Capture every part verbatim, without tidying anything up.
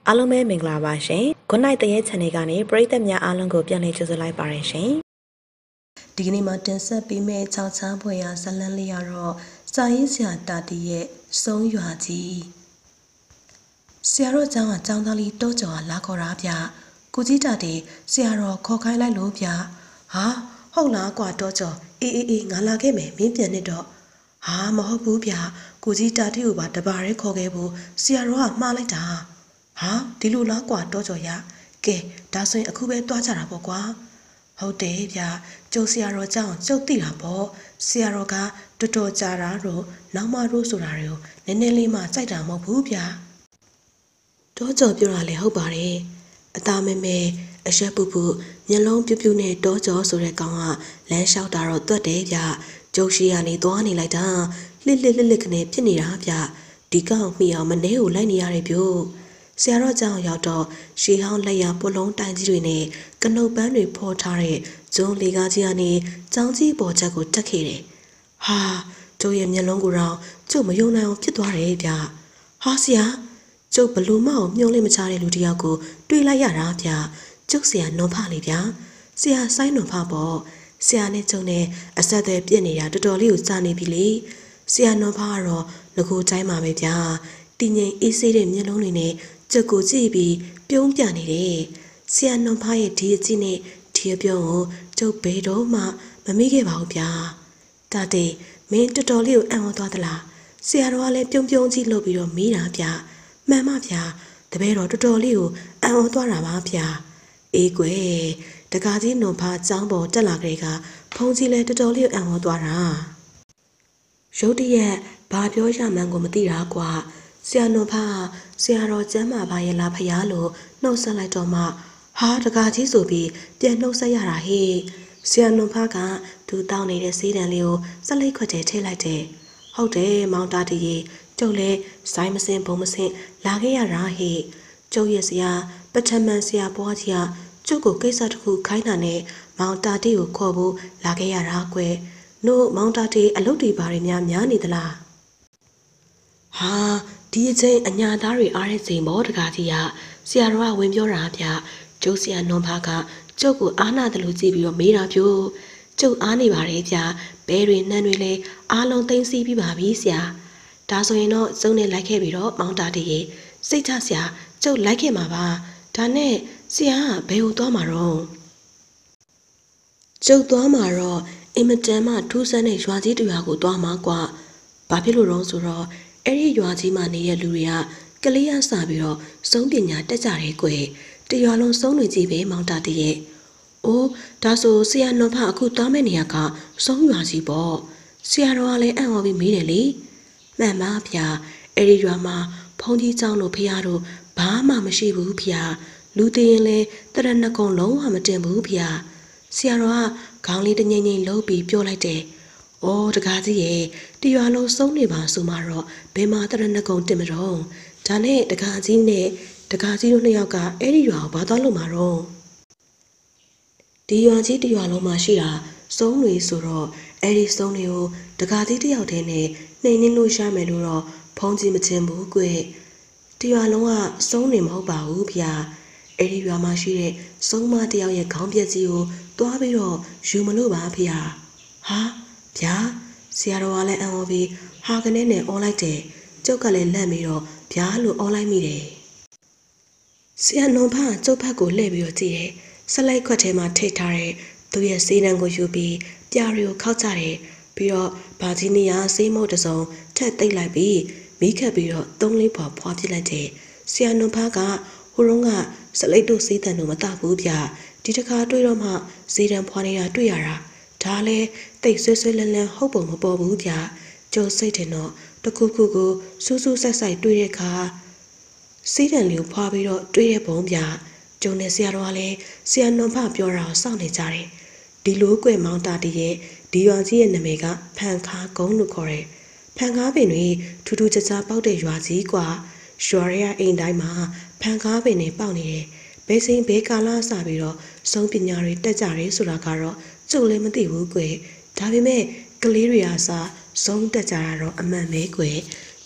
အားလုံးပဲမင်္ဂလာပါရှင်။ Good night တရဲ့ channel ကနေပရိသတ်များအားလုံးကိုပြန်လည်ကြိုဆိုလိုက်ပါရရှင်။ဒီကနေ့မှာတင်ဆက်ပေးမယ့်ချောင်းချမ်းဖွယ်ရာဇလန်းလေးကတော့စာရေးဆရာတာတီရဲ့ဆုံးရွာကြီးဆရာတော်ကျောင်းကကျောင်းသားလေးတောကျော်ကလာခေါ်တာဗျ။ကိုကြီးတာတီဆရာတော်ခေါ်ခိုင်းလိုက်လို့ဗျ။ဟာဟုတ်လားကွာတောကျော်အေးအေးအေးငါလာခဲ့မယ်မင်းပြန်နေတော့ဟာမဟုတ်ဘူးဗျ။ကိုကြီးတာတီကိုပါတပါးရဲခေါ်ခဲ့ဖို့ဆရာတော်ကမှားလိုက်တာ။ဟာဒီလိုလားကွာတောကျော်ရကဲဒါဆိုရင်အခုပဲတွားကြတာပေါ့ကွာဟုတ်တယ်ဗျကျုပ်ဆရာတော်ကြောင့်ကျုပ်သိတာပေါ့ဆရာတော်ကတော်တော်ကြာတာတော့နောက်မှတို့ဆိုတာတွေကိုနည်းနည်းလေးမှစိုက်တာမဟုတ်ဘူးဗျတောကျော်ပြောတာလည်းဟုတ်ပါတယ်အသားမဲမဲအရက်ပူပူမျက်လုံးပြူးပြူးနဲ့တောကျော်ဆိုတဲ့ကောင်ကလမ်းလျှောက်တာတော့တွတ်တယ်ဗျကျုပ်ရှိရနေသွားနေလိုက်တာလှစ်လှစ်လှစ်လှစ်ကနေဖြစ်နေတာဗျဒီကောင်မိအောင်မနှဲကိုလိုက်နေရတယ်ဗျဆရာတော်ကြောင့်ရောက်တော့ရှေးဟောင်းလက်ရပုလုံးတိုင်ကြီးတွေနဲ့ကနုတ်ပန်းတွေဖော်ထားတဲ့ဂျုံလီကားကြီးကနေចောင်းကြီးပေါ်ချက်ကိုတက်ခဲ့တယ်။ဟာကျုပ်ရဲ့မျက်လုံးကိုတော့ကျုပ်မယုံနိုင်အောင်ဖြစ်သွားတယ်ဗျ။ဟာဆရာကျုပ်ဘလူမအောင်မြုံလေးမချတဲ့လူတစ်ယောက်ကိုတွေ့လိုက်ရတာဗျ။ကျုပ်ဆရာနွန်ဖလေးဗျ။ဆရာဆိုင်နွန်ဖပေါ့။ဆရာနဲ့ကျုံနဲ့အဆက်အသွယ်ပြည့်နေတာတော်တော်လေးကိုစာနေပြီလေ။ဆရာနွန်ဖကတော့ငကိုတိုင်းပါပဲဗျ။တင်းငိမ်အေးဆေးတဲ့မျက်လုံးတွေနဲ့ကျုပ်ကိုကြည့်ပြီးပြုံးပြနေတယ်ဆရာနွန်ဖရဲ့ဒီအကြည့်နဲ့ဒီအပြုံးကိုကျုပ်ဘယ်တော့မှမမေ့ခဲ့ပါဘူးဗျာတာတေမင်းတော်တော်လေးကိုအံ့ဩသွားသလားဆရာတော်ကလည်းပြုံးပြုံးကြီးလုပ်ပြီးတော့မေးတာဗျာမှန်ပါဗျာတပည့်တော်တော်တော်လေးကိုအံ့ဩသွားတာပါဗျာအေးကွယ်တကားကြီးနွန်ဖចောင်းပေါ်တက်လာကြတဲ့ကဖုံးကြီးလည်းတော်တော်လေးကိုအံ့ဩသွားတာရုတ်တရက်ဘာပြောရမှန်းကိုမသိတာကွာဆရာနွန်ဖဆရာတော်ကျမ်းမာပါရဲ့လားဖရားလို့နှုတ်ဆက်လိုက်တော့မှဟာတကားကြီးဆိုပြီးပြန်နှုတ်ဆက်ရတာဟေ့ဆရာနွန်ဖကသူတောင်းနေတဲ့စေးတံလေးကိုစလိတ်ခွက်ထဲထည့်လိုက်တယ်ဟုတ်တယ်မောင်တာတီရေကျုပ်လည်းစိုင်းမစင်ဘုံမစင်လာခဲ့ရတာဟေ့ကျုပ်ရဲ့ဆရာပထမန်ဆရာဘွားကြီးကကျုပ်ကိုကိစ္စတစ်ခုခိုင်းတာနဲ့မောင်တာတီကိုခေါ်ဖို့လာခဲ့ရတာကွယ်နို့မောင်တာတီအလုပ်တွေဘာတွေများများနေသလားဟာဒီအချိန်အညာသားတွေအားတဲ့ချိန်မောတကားကြီးကဆရာတော်ကဝင်ပြောတာဗျကျုပ်ဆရာနွန်ဖကကျုပ်ကိုအားနာတယ်လို့ကြည့်ပြီးတော့မေးတာပြို့ကျုပ်အားနေပါတယ်ဗျဘဲတွေနှမ်းတွေလည်းအားလုံးသိမ်းစီးပြီးပါပြီဆရာဒါဆိုရင်တော့စုံနဲ့လိုက်ခဲ့ပြီးတော့မောင်တာတီရေစိတ်ချဆရာကျုပ်လိုက်ခဲ့မှာပါဒါနဲ့ဆရာကဘယ်ကိုသွားမှာတော့ကျုပ်သွားမှာတော့အင်မတန်မှထူးဆန်းတဲ့ရွာကြီးတရွာကိုသွားမှာကွာဘာဖြစ်လို့တော့ဆိုတော့အဲ့ဒီရွာကြီးမှာနေတဲ့လူတွေကကလေးရစပြီးတော့စုံပညာတက်ကြတယ်ကွယ်တရွာလုံးစုံတွေကြီးပဲမောင်တာတရဲ့အိုးဒါဆိုဆရာနွန်ဖအခုသွားမယ့်နေရာကစုံရွာကြီးပေါ့ဆရာတော်ကလည်းအံ့ဩပြီးမေးတယ်လေမှန်ပါဗျာအဲ့ဒီရွာမှာဖုန်ကြီးကျောင်းတို့ဖះတို့ဘာမှမရှိဘူးဗျာလူသေးရင်လည်းတရဏဂုံလုံးဝမတင်ဘူးဗျာဆရာတော်ကခေါင်းလေးတငိမ့်ငိမ့်လှုပ်ပြီးပြောလိုက်တယ်။အော်တကားကြီးရဲ့တရွာလုံးစုံနေပါဆိုမှတော့ဘယ်မှာတရဏဂုံတင်မတော့ဒါနဲ့တကားကြီးနဲ့တကားကြီးတို့နှစ်ယောက်ကအဲ့ဒီရွာကိုဘာသွားလို့မှာတော့ဒီရွာကြီးတရွာလုံးမှာရှိတာစုံတွေဆိုတော့အဲ့ဒီစုံတွေကိုတကားကြီးတယောက်တည်းနဲ့နှိမ်နှင်းလို့ရမယ်လို့တော့ဖုံးကြီးမချင်ဘူးကွတရွာလုံးကစုံနေမဟုတ်ပါဘူးဗျာအဲ့ဒီရွာမှာရှိတဲ့စုံမတယောက်ရဲ့ခေါင်းပြက်ကြီးကိုတွားပြီးတော့ယူမလို့ပါဗျာဟာဗျာဆရာတော်ကလည်းအံ့ဩပြီးဟာကနေနဲ့អောလိုက်တယ်ကျုပ်ကလည်းလန့်ပြီးတော့ဗျာလို့អောလိုက်မိတယ်ဆရာနွန်ဖကျုပ်ဖက်ကိုလှည့်ပြီးတော့ကြည့်တယ်စလိုက်ခွက်ထဲမှာထိတ်ထားတဲ့သူရဲ့စေးတံကိုယူပြီးပြားတွေကိုခောက်ကြတယ်ပြီးတော့ဘာကြီးနေရစေးမုတ်တစုံထက်သိမ့်လိုက်ပြီးမိခတ်ပြီးတော့သုံးလေးပွားဖွာပြစ်လိုက်တယ်ဆရာနွန်ဖကဟိုတုန်းကစလိုက်တို့စေးတံတို့မတဘူးဗျဒီတစ်ခါတွေ့တော့မှစေးတံဖွာနေတာတွေ့ရတာဒါလည်းတိတ်ဆွဲဆွဲလန်းလန်းဟုတ်ပုံမပေါ်ဘူးဗျကျုပ်စိတ်တင်တော့တခုခုကိုစူးစူးဆိုင်ဆိုင်တွေ့တဲ့အခါစေးတံလေးကိုဖွာပြီးတော့တွေ့တဲ့ပုံဗျကျုံနဲ့ဆရာတော်ကလည်းဆရာနွန်ဖပြောတာကိုစောင့်နေကြတယ်ဒီလိုကွယ်မောင်တာတီရဲ့ဒီရွာကြီးရဲ့နာမည်ကဖန်ခါကုန်းလို့ခေါ်တယ်ဖန်ကားပင်တွေထူးထူးခြားခြားပေါက်တဲ့ရွာကြီးကွာရွာရဲအိမ်တိုင်းမှာဖန်ကားပင်တွေပေါက်နေတယ်ဘယ်စဉ်ဘယ်ကာလစပြီးတော့စုံပညာတွေတက်ကြတယ်ဆိုတာကတော့ကျုပ်လည်းမသိဘူးကွယ်ဒါပေမဲ့ကလေးတွေအားစားစုံတက်ကြတာတော့အမှန်ပဲကွယ်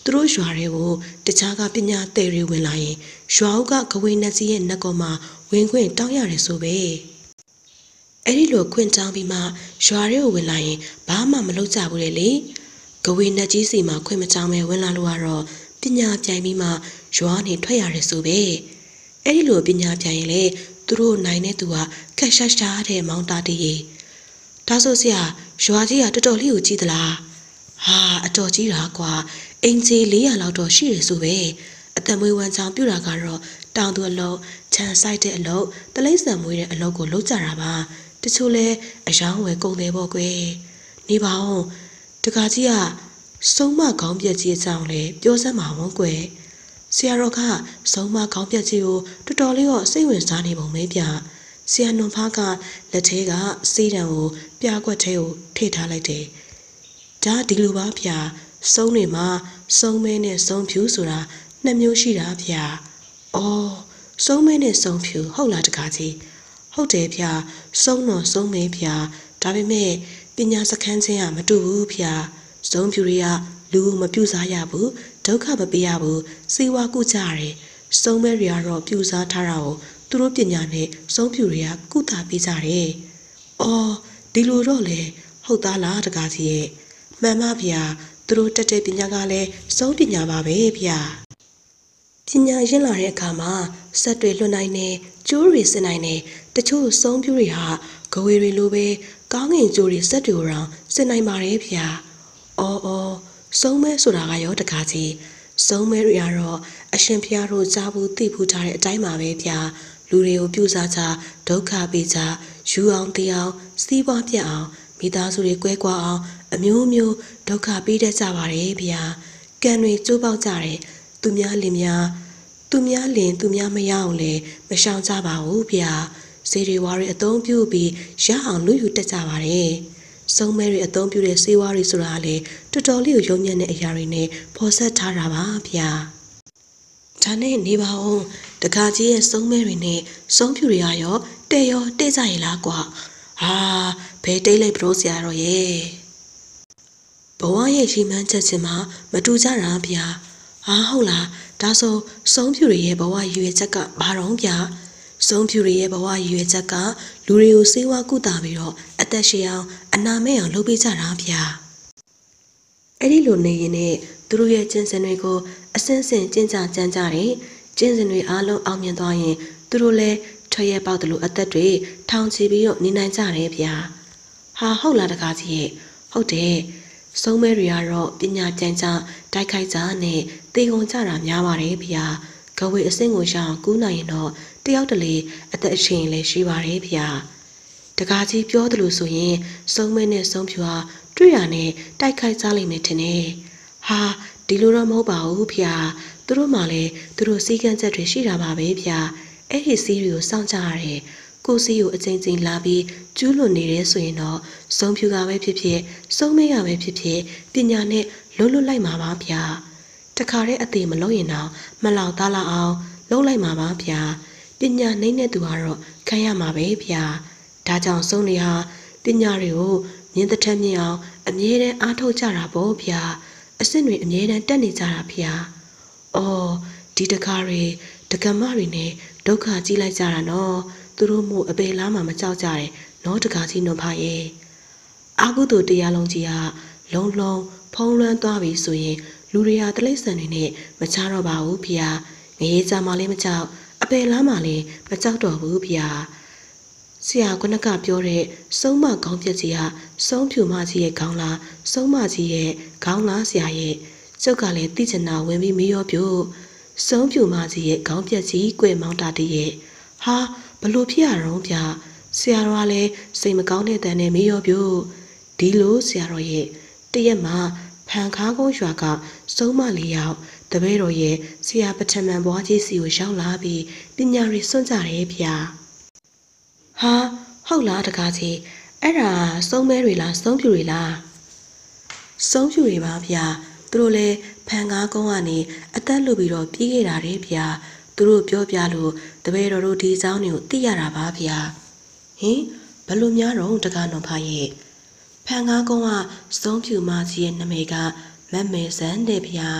သူတို့ရွာတွေကိုတခြားကပညာသည်တွေဝင်လာရင်ရွာအုပ်ကကဝေနတ်ကြီးရဲ့နတ်ကောမှာဝင်ခွင့်တောင်းရတယ်ဆိုပဲအဲ့ဒီလိုခွင့်တောင်းပြီးမှရွာတွေကိုဝင်လာရင်ဘာမှမလုပ်ကြဘူးလေလေကဝေနတ်ကြီးစီမှာခွင့်မတောင်းပဲဝင်လာလို့ကတော့ပညာပြိုင်ပြီးမှရွာနေထွက်ရတယ်ဆိုပဲအဲ့ဒီလိုပညာပြိုင်ရင်လေသူတို့နိုင်တဲ့သူကခက်ရှာရှာတဲ့မောင်တာတည်းဒါဆိုဆရာရွာကြီးကတော်တော်လေးကိုကြီးသလားဟာအတော်ကြီးတာကွာအင်ဂျီ၄ရာလောက်တော့ရှိရဆိုပဲအသက်မွေးဝမ်းချောင်းပြူတာကတော့တောင်သူအလုပ်ခြံဆိုင်တဲ့အလုပ်တလိမ့်ဆန်မွေးတဲ့အလုပ်ကိုလုပ်ကြတာပါတချို့လဲအယောင်းဝယ်ကုန်တယ်ပေါ့ကွယ်နေပါဦးတကားကြီးကစုံမခေါင်းပြက်ကြီးအကြောင်းလဲပြောစမ်းပါဝန်းကွယ်ဆရာတော်ကစုံမခေါင်းပြက်ကြီးကိုတော်တော်လေးတော့စိတ်ဝင်စားနေပုံပဲဗျဆရာနွန်ဖားကလက်ထဲကစီးတံကိုပြားကွက်ထဲကိုထိထားလိုက်တယ်ဒါဒီလိုပါဗျာစုံးနေမှာစုံးမဲနဲ့စုံးဖြူဆိုတာနှစ်မျိုးရှိတာဗျာအော်စုံးမဲနဲ့စုံးဖြူဟုတ်လားတကားကြီးဟုတ်တယ်ဗျာစုံးတော့စုံးမဲဗျာဒါပေမဲ့ပညာစခန်းချင်းကမတူဘူးဗျာစုံးဖြူတွေကလူမပြူစားရဘူးဒုက္ခမပေးရဘူးစေဝါကုကြရတယ်စုံးမဲတွေကတော့ပြူစားထားတာကိုသူတို့ပညာနဲ့စုံးဖြူတွေကကုသပေးကြတယ်အော်ဒီလိုတော့လေဟုတ်သားလားတကားကြီးရဲ့မှန်ပါဗျာသူတို့တက်တဲ့ပညာကလည်းစုံးပညာပါပဲဗျာပညာရင့်လာတဲ့အခါမှာစက်တွေလွတ်နိုင်တယ်ကျိုးတွေစစ်နိုင်တယ်တချို့စုံးပြူတွေဟာဂဝေတွေလိုပဲကောင်းငင်ကျိုးတွေစက်တွေကိုတောင်စစ်နိုင်ပါတယ်ဗျာအော်အော်စုံးမဲဆိုတာကရောတကားကြီးစုံးမဲတွေကတော့အရှင်ဖျားတို့ကြားဘူးသိဘူးထားတဲ့အတိုင်းပါပဲဗျာလူတွေကိုပြုစားကြဒုက္ခပေးကြယူအောင်တေးအောင်စီးပွားပြတ်အောင်မိသားစုတွေကွဲကွာအောင်အမျိုးမျိုးဒုက္ခပေးတတ်ကြပါတယ်ဗျာကံတွေကျိုးပေါက်ကြတယ်သူများလင်များသူများလင်သူများမရအောင်လေမရှောင်ကြပါဘူးဗျာစေတွေဝါတွေအသုံးပြုပြီးရအောင်လူယူတတ်ကြပါတယ်စုံမဲတွေအသုံးပြုတဲ့စေဝါတွေဆိုတာလေတော်တော်လေးကိုရုံညံ့တဲ့အရာတွေနဲ့ဖော်ဆက်ထားတာပါဗျာဒါနဲ့နေပါဦးတခါကြီးရဲ့စုံမဲတွေနဲ့စုံဖြူတွေကရောတဲ့ရောတဲ့ကြရလားကွာဟာဘယ်တိတ်လိုက်ပရိုးစရာတော့ရဲ့ဘဝရဲ့ရှိမှန်းချက်ချင်းမှာမတူကြတာဗျာဟာဟုတ်လားဒါဆိုစုံဖြူတွေရဲ့ဘဝရည်ရွယ်ချက်ကဘာတော့ဗျာစုံဖြူတွေရဲ့ဘဝရည်ရွယ်ချက်ကလူတွေကိုစေဝါကုသပြီးတော့အသက်ရှင်အောင်အနာမဲ့အောင်လုပ်ပေးကြတာဗျာအဲ့ဒီလိုနေရင်နဲ့သူတို့ရဲ့ကျင့်စဉ်တွေကိုအစင်းစင်ကျင့်ကြကြံကြတယ်ကျင့်စဉ်တွေအားလုံးအောင်မြင်သွားရင်သူတို့လည်းထွက်ရပေါက်တယ်လို့အသက်တွေထောင်ချပြီးတော့နေနိုင်ကြတယ်ဗျာဟာဟုတ်လားတကားကြီးရဲ့ဟုတ်တယ်စုံမဲတွေကတော့ပညာကြံကြတိုက်ခိုက်ကြနဲ့တေကုန်ကြတာများပါတယ်ဗျာကဝေအစင်းကိုရှောင်ကူးနိုင်ရင်တော့တယောက်တလေအသက်အရှင်လည်းရှိပါတယ်ဗျာတကားကြီးပြောတယ်လို့ဆိုရင်စုံမဲနဲ့စုံဖြူဟာတွေ့ရနဲ့တိုက်ခိုက်ကြလိမ့်မယ်ထင်တယ်ဟာဒီလိုတော့မဟုတ်ပါဘူးဗျာသူတို့မှလည်းသူတို့စီးကံချက်တွေရှိတာပါပဲဗျာအဲ့ဒီစီးတွေကိုစောင့်ကြရတယ်ကိုစီးကိုအချိန်ချင်းလာပြီးကျူးလွန်နေတယ်ဆိုရင်တော့စုံဖြူကပဲဖြစ်ဖြစ်စုံမဲကပဲဖြစ်ဖြစ်ပညာနဲ့လွတ်လွတ်လိုက်မှာပါဗျာတခါတည်းအသေးမလုံးရင်တော့မလောက်သားလောက်အောင်လုံးလိုက်မှာပါဗျာပညာနှိမ့်တဲ့သူကတော့ခံရမှာပဲဗျာဒါကြောင့်စုံတွေဟာပညာတွေကိုမြင်တဲ့ထက်မြင်အောင်အမြဲတမ်းအားထုတ်ကြတာပေါ့ဗျာအစစ်တွေအမြဲတမ်းတက်နေကြတာဗျာအော်ဒီတကားတွေတကမတွေနဲ့ဒုက္ခကြီးလိုက်ကြတာနော်သူတို့မို့အပေလားမှမကြောက်ကြတယ်နော်တကားကြီးနွန်ဖာရဲ့အာကုသို့တရားလုံးကြီးကလုံလုံဖုံးလွှမ်းသွားပြီဆိုရင်လူတွေဟာတလိမ့်ဆန်တွေနဲ့မချတော့ပါဘူးဗျာငရေကြမှာလည်းမကြောက်အပေလားမှလည်းမကြောက်တော့ဘူးဗျာဆရာကနကပြောတဲ့စုံမခေါင်းပြက်ကြီးဟာစုံဖြူမကြီးရဲ့ခေါင်းလားစုံမကြီးရဲ့ခေါင်းလားဆရာရဲ့ကျုပ်ကလည်းသိချင်တာဝင်ပြီးမရောပြို့စုံဖြူမကြီးရဲ့ခေါင်းပြက်ကြီးကွယ်မောင်းတာတည်းရဲ့ဟာဘလို့ဖြစ်ရတော့ဗျာဆရာတော်ကလည်းစိတ်မကောင်းတဲ့တန်နဲ့မရောပြို့ဒီလိုဆရာတော်ရဲ့တရက်မှာဖန်ခါကုန်းရွာကစုံမလေးယောက်တပည့်တော်ရဲ့ဆရာပထမန်ဘွားကြီးစီကိုရောက်လာပြီးပညာတွေစွန့်ကြတယ်ဗျာဟာဟုတ်လားတကားကြီးအဲ့ဒါစုံမဲတွေလားစုံဖြူတွေလားစုံဖြူတွေပါဗျာသူတို့လည်းဖန်ကားကုန်းကနေအသက်လွတ်ပြီးတော့ပြေးခဲ့တာတဲ့ဗျာသူတို့ပြောပြလို့တပည့်တော်တို့ဒီเจ้าတွေကိုသိရတာပါဗျာဟင်ဘလို့များတော့တကားတော်ဖာရဲ့ဖန်ကားကုန်းကစုံဖြူမကြီးရဲ့နာမည်ကမတ်မဲဆန်းတဲ့ဗျာ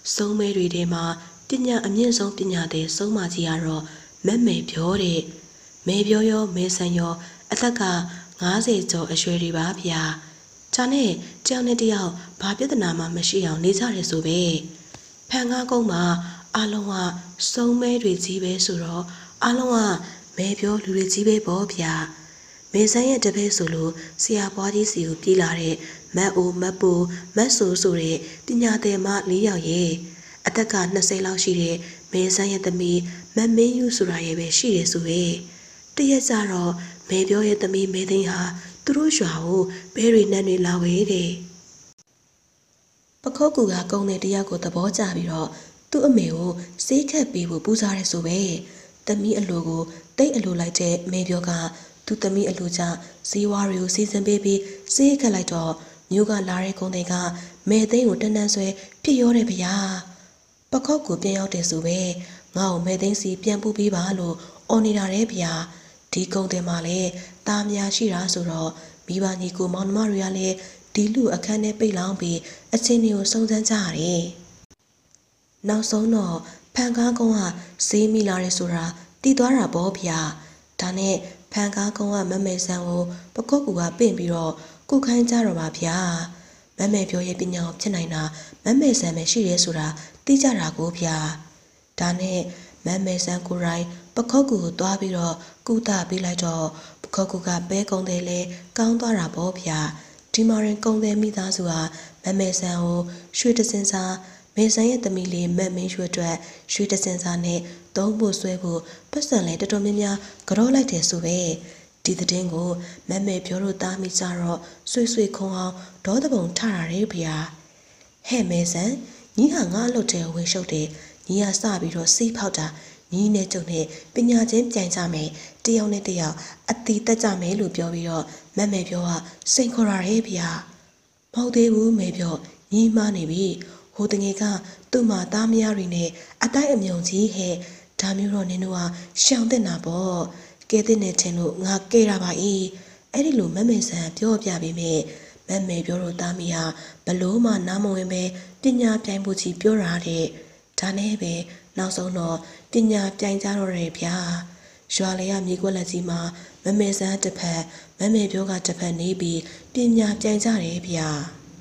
စုံမဲတွေထဲမှာပညာအမြင့်ဆုံးပညာသည်စုံမကြီးကတော့မက်မေပြောတဲ့မေပြောရောမေဆန်ရောအသက်ကငါးဆယ်ကျော်အရွယ်တွေပါဗျာ။ဒါနဲ့ကြောင်နဲ့တယောက်ဘာပြဿနာမှမရှိအောင်နေကြရဲဆိုပဲ။ဖန်ကားကုန်းမှာအလုံးကစုံမဲတွေကြီးပဲဆိုတော့အလုံးကမေပြောလူတွေကြီးပဲပေါ့ဗျာ။မေဆန်ရဲ့တပည့်ဆိုလို့ဆရာပွားကြီးစီကိုပြေးလာတဲ့မတ်အိုမတ်ပူမတ်ဆိုဆိုတဲ့ပညာသည်မလေးယောက်ရဲ့အသက်ကနှစ်ဆယ်လောက်ရှိတဲ့မေဆန်ရဲ့သမီးမတ်မင်းယူဆိုတာရဲ့ပဲရှိတယ်ဆိုပဲတရက်ကြတော့မေပြောရဲ့သမီးမေသိန်းဟာသူတို့ရွာကိုဘဲရီနန်းတွေလာဝေးတယ်ပခော့ကူကကုန်းတဲ့တယောက်ကိုသဘောကျပြီးတော့သူ့အမေကိုစေးခတ်ပေးဖို့ပူဇော်ရဲဆိုပဲသမီးအလိုကိုတိတ်အလိုလိုက်တဲ့မေပြောကသူသမီးအလိုကြဇီဝါတွေကိုစီစဉ်ပေးပြီးစေးခတ်လိုက်တော့မြို့ကလာတဲ့ကုန်းတဲ့ကမေသိန်းကိုတန်းတန်းဆွဲဖြစ်ရောတယ်ဗျာပခော့ကူပြန်ရောက်တယ်ဆိုပဲငါ့ကိုမေသိန်းစီပြန်ပူပေးပါလို့အော်နေတာတဲ့ဗျာဒီကုန်းတဲ့မှာလည်းတားများရှိတာဆိုတော့မိဘညီကိုမောင်နှမတွေကလည်းဒီလူအခန်းထဲပိတ်လောင်းပြီးအချင်းတွေကိုစုံစမ်းကြရတယ်နောက်ဆုံးတော့ဖန်ကားကုန်းကဈေးမိလာရဲဆိုတာတည်သွားတာပေါ့ဗျာဒါနဲ့ဖန်ကားကုန်းကမမေဆန်ကိုပကော့ကူကပင့်ပြီးတော့ကုခိုင်းကြတော့ပါဗျာမမေပြောရဲ့ပညာကိုဖြစ်နိုင်တာမမေဆန်ပဲရှိရဲဆိုတာသိကြတာကိုဗျာဒါနဲ့မမေဆန်ကိုရိုင်းပခော့ကူကိုတွားပြီးတော့ကုသပေးလိုက်တော့ပခော့ကူကပဲကုန်းတယ်လေကောင်းသွားတာပေါ့ဗျာဒီမာရင်ကုန်းတယ်မိသားစုဟာမမေဆန်ကိုရွှေတစင်စာမေဆန်ရဲ့သမီးလေးမက်မင်းရွှေအတွက်ရွှေတစင်စာနဲ့သုံးဖို့ဆွဲဖို့ပတ်စံလဲတော်တော်များများကြောလိုက်တယ်ဆိုပဲဒီတဲ့င်းကိုမက်မေပြောလို့တားမိကြတော့ဆွေဆွေခုံအောင်ဒေါသပုံထတာရဲဗျာဟဲ့မေဆန်ညီဟာငါအလုပ်တဲဝင်ရှုပ်တယ်ညီကစပြီးတော့စီးဖောက်တာညီနဲ့ကျုံနဲ့ပညာချင်းပြိုင်ကြမယ်တယောက်နဲ့တယောက်အတီတက်ကြမယ်လို့ပြောပြီးတော့မက်မေပြောကစိန်ခေါ်တာရဲဗျာမဟုတ်သေးဘူးမေပြောညီမနေပြီဟိုတငယ်ကသူ့မှာသားမယားတွေနဲ့အတိုင်းအမြုံကြီးဟဲ့ဒါမျိုးတော့နင်တို့ကရှောင်တဲ့နာပေါ့ကဲတဲ့နဲ့ထင်လို့ငါကဲတာပါဤအဲ့ဒီလိုမမေဆန်ပြောပြပေးမယ်မမေပြောလို့သားမယားဘလို့မှနားမဝင်ပဲပညာပြိုင်ဖို့ကြီးပြောတာတဲ့ဒါနဲ့ပဲနောက်ဆုံးတော့ပညာပြိုင်ကြတော့တယ်ဗျာရွာလေရမြေကွက်လက်ကြီးမှာမမေဆန်တစ်ဖက်မမေပြောကတစ်ဖက်နေပြီးပညာပြိုင်ကြတယ်ဗျာ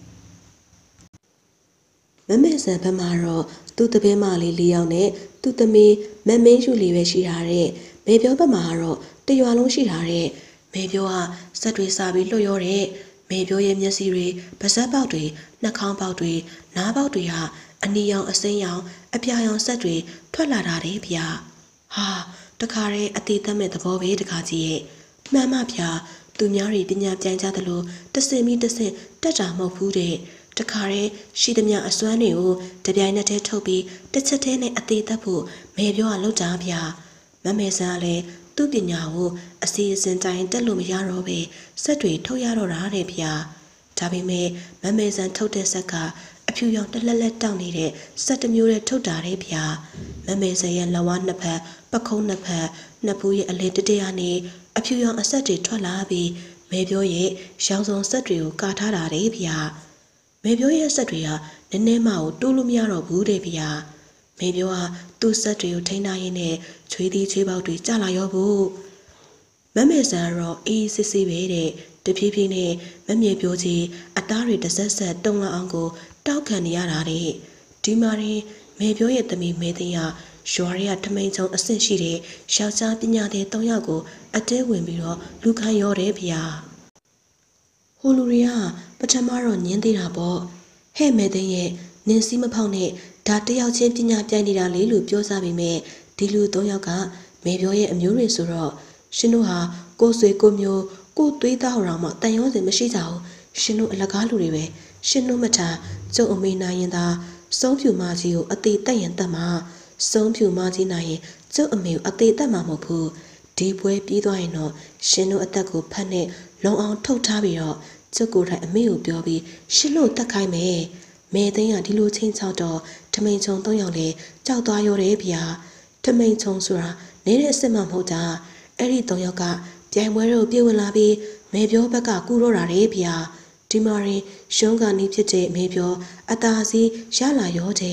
မမေဆန်ဘက်မှာတော့သူ့တပင်းမလေးလေးယောက်နဲ့သူ့သမီးမမင်းယူလေးပဲရှိထားတဲ့မေပြောဘက်မှာကတော့တရွာလုံးရှိထားတဲ့မေပြောကစက်တွေစားပြီးလွတ်ရောတဲ့မေပြောရဲ့မျက်စိတွေပါးစပ်ပေါက်တွေနှာခေါင်းပေါက်တွေနားပေါက်တွေဟာအနီရောင်အစိမ်းရောင်အပြာရောင်စက်တွေထွက်လာတာတဲ့ဗျာဟာတခါတည်းအသေးသက်မဲ့သဘောပဲတခါကြီးရဲ့မှန်မှဗျာသူများတွေပညာပြိုင်ကြသလိုတစင်ပြီးတစင်တက်တာမဟုတ်ဘူးတဲ့တခါတည်းရှိသမျှအစွမ်းတွေကိုတပြိုင်နက်တည်းထုတ်ပြီးတစ်ချက်တည်းနဲ့အသေးသက်ဖို့မေပြောကလောက်တာဗျာမမေဆန်းကလည်းသူ့ပညာကိုအစီအစဉ်တိုင်းတက်လို့မရတော့ပဲစက်တွေထုတ်ရတော့တာတဲ့ဗျာဒါပေမဲ့မမေဆန်းထုတ်တဲ့စက်ကအဖြူရောင်တလက်လက်တောက်နေတဲ့စက်တစ်မျိုးနဲ့ထုတ်တာတဲ့ဗျာမမေဆန်းရဲ့လက်ဝါးနှစ်ဖက်ပခုံးနှစ်ဖက်နှစ်ဖူးရဲ့အလေးတတရနဲ့အဖြူရောင်အဆက်တွေထွက်လာပြီးမေပြောရဲ့ရောင်စုံစက်တွေကိုကာထားတာတဲ့ဗျာမေပြောရဲ့စက်တွေကနည်းနည်းမှကိုတိုးလို့မရတော့ဘူးတဲ့ဗျာမေပြောကသူ့စက်တွေကိုထိန်းထားရင်းနဲ့ချွေးသီးချွေးပေါက်တွေကျလာရောဘူးမမေဆန်ကတော့အေးစစ်စစ်ပဲတဲ့တဖြည်းဖြည်းနဲ့မမြေပြောကြီးအသားတွေတစ်ဆက်ဆက်တုံလာအောင်ကိုတောက်ခံနေရတာတဲ့ဒီမှာရင်မေပြောရဲ့သမီးမေသိန်းကရွာရဲကထမိန်ချုံအဆင့်ရှိတဲ့ယောက်ျားပညာသည်၃ယောက်ကိုအတဲဝင်ပြီးတော့လူခိုင်းရောတယ်ဗျာဟိုလူတွေကပထမတော့ညင်းသေးတာပေါ့ဟဲ့မေသိန်းရဲ့နင်းစီးမဖောက်နဲ့ဒါတယောက်ချင်းပညာပြိုင်နေတာလေလို့ပြောစားပေမဲ့ဒီလူ၃ယောက်ကမေပြောရဲ့အမျိုးတွေဆိုတော့ရှင်တို့ဟာကိုဆွေကိုမျိုးကိုသွေးသားဟောင်မှတန်ရုံးစင်မရှိကြဘူးရှင်တို့အလကားလူတွေပဲရှင်တို့မထကျုပ်အမေနိုင်ရင်သာစုံဖြူမကြီးကိုအသေးတက်ရင်တက်မှာစုံဖြူမကြီးနိုင်ရင်ကျုပ်အမေကိုအသေးတက်မှာမဟုတ်ဘူးဒီပွဲပြီးသွားရင်တော့ရှင်တို့အသက်ကိုဖတ်နဲ့လုံအောင်ထုတ်ထားပြီးတော့ကျုပ်ကိုယ်တိုင်အမေကိုပြောပြီးရှင်လို့တက်ခိုင်းမယ်မေသိန်းကဒီလိုချင်းချောက်တော့ထမိန်ချုံ၃ယောက်လေကြောက်သွားရောတယ်ဗျာထမိန်ချုံဆိုတာနေတဲ့အစ်စ်မှမဟုတ်တာအဲ့ဒီ၃ယောက်ကပြိုင်ပွဲတို့ပြေးဝင်လာပြီးမေပြောဘက်ကကူတော့တာလေဗျာဒီမာရင်ရှုံးကနီးဖြစ်တဲ့မေပြောအသာစီရလာရောတဲ့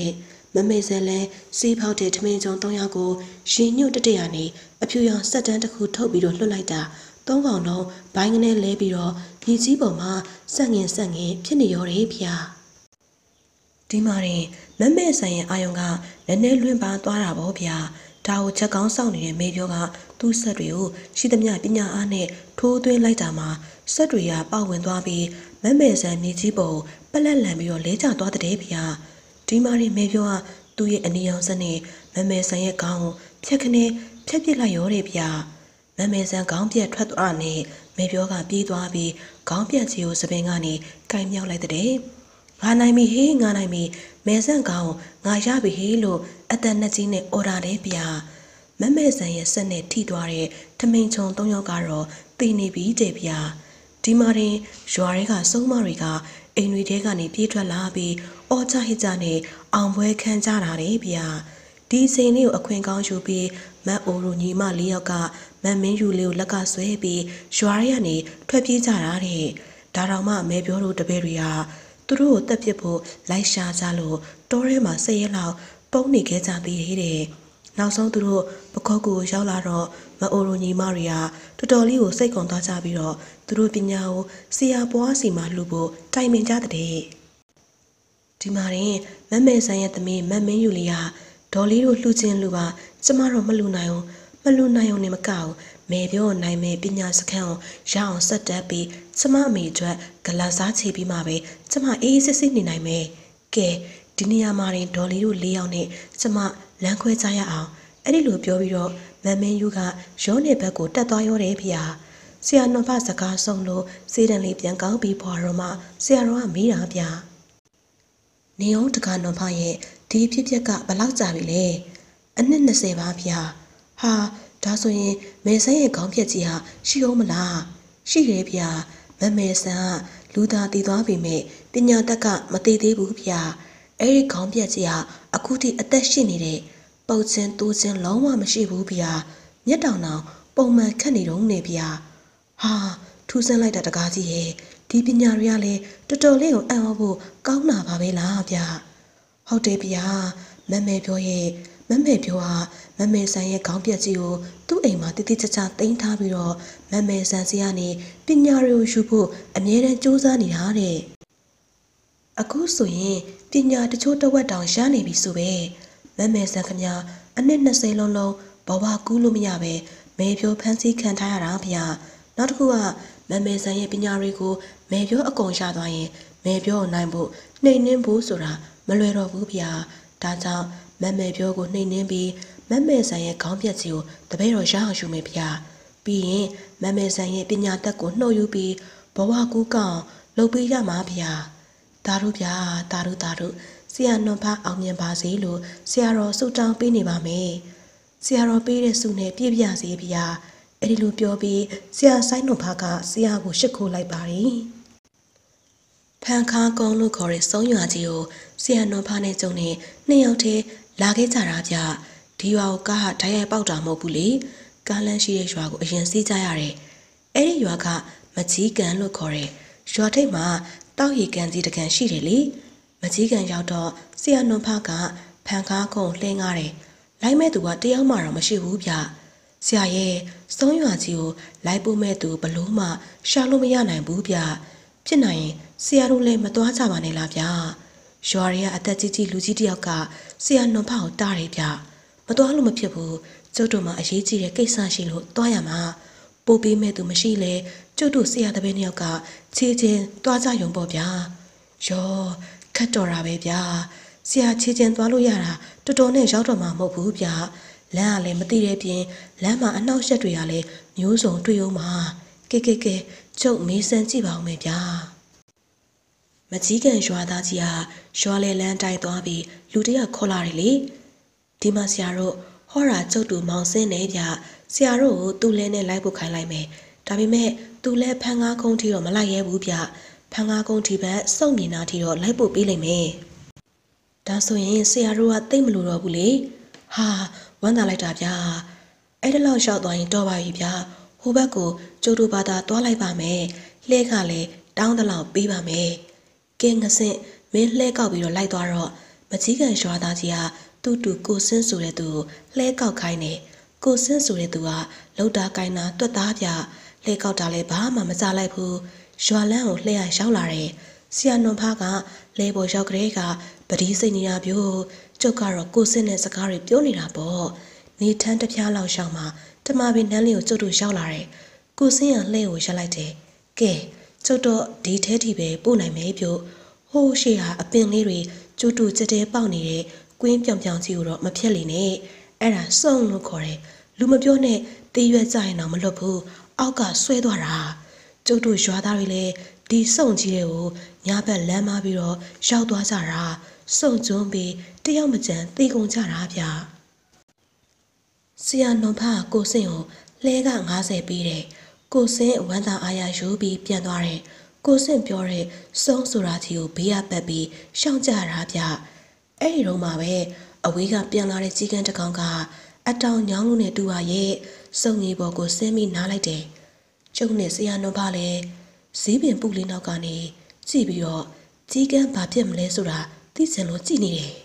မမေစံလဲစီးဖောက်တဲ့ထမင်းချုံသုံးယောက်ကိုရင်ညွတ်တတရနေအဖြူရောင်စက်တန်းတစ်ခုထုတ်ပြီးတော့လွှတ်လိုက်တာသုံးကောင်လုံးဘိုင်းကနေလဲပြီးတော့မြေကြီးပေါ်မှာဆက်ငင်ဆက်ငင်ဖြစ်နေရောတယ်ဗျာဒီမှာရင်မမေဆိုင်ရဲ့အာယုံကလည်းနဲ့လွင့်ပါသွားတာပေါ့ဗျာဒါကိုချက်ကောင်းစောင့်နေတဲ့မေပြောကသူ့ဆက်တွေကိုရှိသမျှပညာအားနဲ့ထိုးသွင်းလိုက်တာမှာဆက်တွေကပေါက်ဝင်သွားပြီးမမေဆန်မြေကြီးပေါ်ပလက်လန်ပြီးတော့လဲကျသွားတဲ့ဗျာဒီမှာရင်မေပြောကသူ့ရဲ့အနီရောင်စက်နဲ့မမေဆန်ရဲ့ခေါင်းကိုဖြက်ခနဲ့ဖြက်ပစ်လိုက်ရောတယ်ဗျာမမေဆန်ခေါင်းပြက်ထွက်သွားနဲ့မေပြောကပြေးသွားပြီးခေါင်းပြက်ကြီးကိုစပင်ကနေကိုင်မြောက်လိုက်တဲ့ငါနိုင်ပြီဟေးငါနိုင်ပြီမဲဆန့်ကောင်ငါရပြီဟေးလို့အတန်နဲ့ကြီးနဲ့အော်ဒါတယ်ဗျာမမဲဆန်ရဲ့ဆက်နဲ့ထိသွားတဲ့ထမိန်ချုံသုံးယောက်ကတော့တည်နေပြီတဲ့ဗျာဒီမှာရင်ရွာတွေကစုံမတွေကအိမ်တွေထဲကနေပြေးထွက်လာပြီးအော်ချဟစ်ကြနဲ့အောင်ပွဲခံကြတာတယ်ဗျာဒီစိန်လေးကိုအခွင့်ကောင်းယူပြီးမတ်အိုရူညီမလေးယောက်ကမတ်မင်းယူလေးကိုလက်ကဆွဲပြီးရွာတွေကနေထွက်ပြေးကြတာတဲ့ဒါတောင်မှမဲပြောတို့တပည့်တွေကသူတို့ကိုတက်ပစ်ဖို့လိုက်ရှာကြလို့တောထဲမှာဆက်ရဲလောက်ပုန်းနေခဲ့ကြသေးတယ်။နောက်ဆုံးသူတို့ပခောက်ကိုရောက်လာတော့မအိုရိုညီမတွေကတော်တော်လေးကိုစိတ်ကုန်သွားကြပြီးတော့သူတို့ပညာကိုဆရာပွားစီမှာလှူဖို့တိုင်ပင်ကြတဲ့။ဒီမှာရင်မမဲဆန်ရဲ့သမီးမမင်းယူလီကဒေါ်လေးတို့လှူခြင်းလှူပါကျမတို့မလှူနိုင်ဘူးမလှူနိုင်အောင်နေမကောက်မေပြောနိုင်မေပညာစခန်းကိုရအောင်ဆက်တက်ပြီးကျမအမေအတွက်ဂလာစားချေပြီးမှပဲကျမအေးအေးဆေးဆေးနေနိုင်မယ်ကဲဒီနေရာမှာရင်ဒေါ်လေးတို့လေးယောက်နဲ့ကျမလမ်းခွဲကြရအောင်အဲ့ဒီလိုပြောပြီးတော့မမင်းယူကရောနေဘက်ကိုတက်သွားရောတယ်ဖေ။ဆရာနှဖစကားဆုံးလို့စေးတန်လေးပြန်ကောင်းပြီးဖွာတော့မှဆရာတော်ကမေးတာဗျာ။နေအောင်တကားနှဖရဲ့ဒီဖြစ်ပျက်ကဘလောက်ကြာပြီလဲ။အနှစ်၂၀ပါဗျာ။ဟာဒါဆိုရင်မေဆန်းရဲ့ခေါင်းပြက်ကြီးဟာရှိအောင်မလားရှိတယ်ဗျာမမေဆန်းကလူသားတည်သွားပြီမဲ့ပညာတတ်ကမတည်သေးဘူးဗျာအဲ့ဒီခေါင်းပြက်ကြီးဟာအခုထိအသက်ရှိနေတဲ့ပုတ်ချင်းတူးချင်းလုံးဝမရှိဘူးဗျာမျက်တောင်တောင်ပုံမှန်ခတ်နေတော့နေဗျာဟာထူးဆန်းလိုက်တာတကားကြီးရဲ့ဒီပညာတွေကလည်းတော်တော်လေးကိုအံ့ဩဖို့ကောင်းတာပါပဲလားဗျာဟုတ်တယ်ဗျာမမေပြောရဲ့မမေပြောဟာမမေဆန်ရဲ့ခေါင်းပြက်ကြီးကိုသူ့အိမ်မှာတိတိကျကျတင်ထားပြီးတော့မမေဆန်စီကနေပညာတွေကိုယူဖို့အမြဲတမ်းစူးစမ်းနေတာတဲ့အခုဆိုရင်ပညာတချို့တဝက်တောင်ရနေပြီဆိုပဲမမေဆန်ခမအနှစ်၂၀လုံးလုံးဘဝကူးလို့မရပဲမေပြောဖန်းစည်းခံထားရတာဗျာနောက်တစ်ခုကမမေဆန်ရဲ့ပညာတွေကိုမေပြောအကုန်ရသွားရင်မေပြောနိုင်ဖို့နှိမ်နှင်းဖို့ဆိုတာမလွယ်တော့ဘူးဗျာဒါကြောင့်မမေပြောကိုနှိမ်နှင်းပြီးမမေဆန်ရဲ့ခေါင်းပြက်စီကိုတပည့်တော်ရအောင်ယူမယ်ဗျာပြီးရင်မမေဆန်ရဲ့ပညာတတ်ကိုနှုတ်ယူပြီးဘဝကူးကောင်လုပ်ပေးရမှာဗျာတာတို့ဗျာတာတို့တာတို့ဆရာနှွန်ဖအောင်မြင်ပါစေလို့ဆရာတော်ဆုတောင်းပေးနေပါမယ်ဆရာတော်ပေးတဲ့ဆုနဲ့ပြည့်ပြည့်စေဗျာအဲ့ဒီလိုပြောပြီးဆရာဆိုင်နှွန်ဖကဆရာကိုရှစ်ခိုးလိုက်ပါတယ်ဖန်ခါကုန်းလို့ခေါ်တဲ့စုံရွာကြီးကိုဆရာနှွန်ဖနဲ့ကျုံနဲ့နှစ်ယောက်တည်းလာခဲ့ကြတာဗျဒီရွာကိုကားဓာတ်ရိုက်ပေါက်တာမဟုတ်ဘူးလေကားလမ်းရှိတဲ့ရွာကိုအရင်စီးကြရတယ်အဲ့ဒီရွာကမကြီးကန်လို့ခေါ်တယ်ရွာထိပ်မှာတောက်ရီကန်ကြီးတကန်ရှိတယ်လေမကြီးကန်ရောက်တော့ဆရာနှွန်ဖကဖန်ကားကုန်းလှင်းကားတယ်လိုက်မဲ့သူကတယောက်မှတော့မရှိဘူးဗျဆရာရဲ့စုံရွာကြီးကိုလိုက်ပို့မဲ့သူဘလို့မှရှာလို့မရနိုင်ဘူးဗျဖြစ်နိုင်ရင်ဆရာတို့လည်းမသွားကြပါနဲ့လားဗျရွာတွေကအသက်ကြီးကြီးလူကြီးတယောက်ကဆရာနှွန်ဖကိုတားတယ်ဗျမသွားလို့မဖြစ်ဘူးကျုပ်တို့မှာအရေးကြီးတဲ့ကိစ္စရှိလို့သွားရမှာပို့ပေးမဲ့သူမရှိလေကျုပ်တို့ဆရာတပည့်နှစ်ယောက်ကခြေချင်းသွားကြရုံပေါ့ဗျာယောခတ်တော်တာပဲဗျာဆရာခြေချင်းသွားလို့ရတာတော်တော်နဲ့ရောက်တော့မှာမဟုတ်ဘူးဗျာလမ်းကလည်းမသိတဲ့ပြင်လမ်းမှာအနှောက်အယှက်တွေကလည်းမျိုးစုံတွေ့အောင်မှာကဲကဲကဲကျုပ်မေးစမ်းကြည့်ပါဦးမယ်ဗျာမကြီးကန်ရွာသားကြီးဟာရွာလေလမ်းတိုက်သွားပြီးလူတယောက်ခေါ်လာတယ်လေဒီမှာဆရာတို့ဟောတာကျုပ်တို့မောင်စင်းနေဗျဆရာတို့ကိုသူ့လဲနဲ့လိုက်ဖို့ခိုင်းလိုက်မယ်ဒါပေမဲ့သူလဲဖန်ကားကုန်းထီတော့မလိုက်ရဲဘူးဗျဖန်ကားကုန်းထီဘက်စုံမြင်နာထီတော့လိုက်ဖို့ပေးလိုက်မယ်ဒါဆိုရင်ဆရာတို့ကသိမ့်မလို့တော့ဘူးလေဟာဝမ်းသာလိုက်တာဗျအဲ့ဒါလောက်လျှောက်သွားရင်တော့ပါပြီဗျဟိုဘက်ကိုကျုပ်တို့ဘာသာသွားလိုက်ပါမယ်လှဲကလည်းတောင်းတလောက်ပေးပါမယ်ကဲငစင့်မင်းလှဲကောက်ပြီးတော့လိုက်သွားတော့မကြီးကန်ရွာသားကြီးဟာတူတူကိုစင်းဆိုတဲ့သူလှဲကောက်ခိုင်းနေကိုစင်းဆိုတဲ့သူကလှုပ်တာကိုင်းတာတွတ်သားပြလှဲကောက်တာလည်းဘာမှမစားလိုက်ဘူးရွာလန်းကိုလှဲရရောက်လာတယ်ဆရာနွန်ဖားကလဲပေါ်ရောက်ကလေးကပတိစိတ်နေတာပြို့ကျုပ်ကတော့ကိုစင်းနဲ့စကားတွေပြောနေတာပေါ့နေထန်းတစ်ပြားလောက်ရှောင်းမှာတမပင်နန်းလေးကိုကျုပ်တို့ရောက်လာတယ်ကိုစင်းရလှဲကိုရက်လိုက်တယ်ကဲကျုပ်တော့ဒီထဲထိပဲပို့နိုင်မယ်ပြို့ဟိုးရှိဟာအပင်လေးတွေကျုပ်တို့ကြက်တဲပေါက်နေတဲ့ကွင်းပြောင်ပြောင်ကြီးကိုတော့မဖြက်လိနဲ့အဲ့ဒါစုံလို့ခေါ်တယ်လူမပြောနဲ့တေးရွက်ကြရင်တော့မလွတ်ဘူးအောက်ကဆွဲသွားတာကျုပ်တို့ရွာသားတွေလည်းဒီစုံကြီးတွေကိုညာဘက်လမ်းမပြီးတော့ရောက်သွားကြတာစုံကျွန်းပြီးတယောက်မကျန်တေးကုန်ကြတာဗျဆရာနွန်ဖားကိုစင်းကိုလှဲကငါးဆယ်ပြီးတယ်ကိုစင်းဝမ်းသာအားရယူပြီးပြန်သွားတယ်ကိုစင့်ပြောတဲ့စုံဆိုတာကြီးကိုဘေးကပတ်ပြီးရှောင်ကြတာဗျအဲ့ဒီတော့မှပဲအဝေးကပြန်လာတဲ့ကြီးကန်းတစ်ကောင်ကအတောင်ညောင်းလို့နဲ့တူပါရဲ့စုံကြီးပေါ်ကိုဆင်းပြီးနားလိုက်တယ်ကျုပ်နဲ့ဆရာနွန်ဖားလည်းဈေးပင်ပုလေးနောက်ကနေကြည့်ပြီးတော့ကြီးကန်းဘာဖြစ်မလဲဆိုတာသိစင်လို့ကြည့်နေတယ်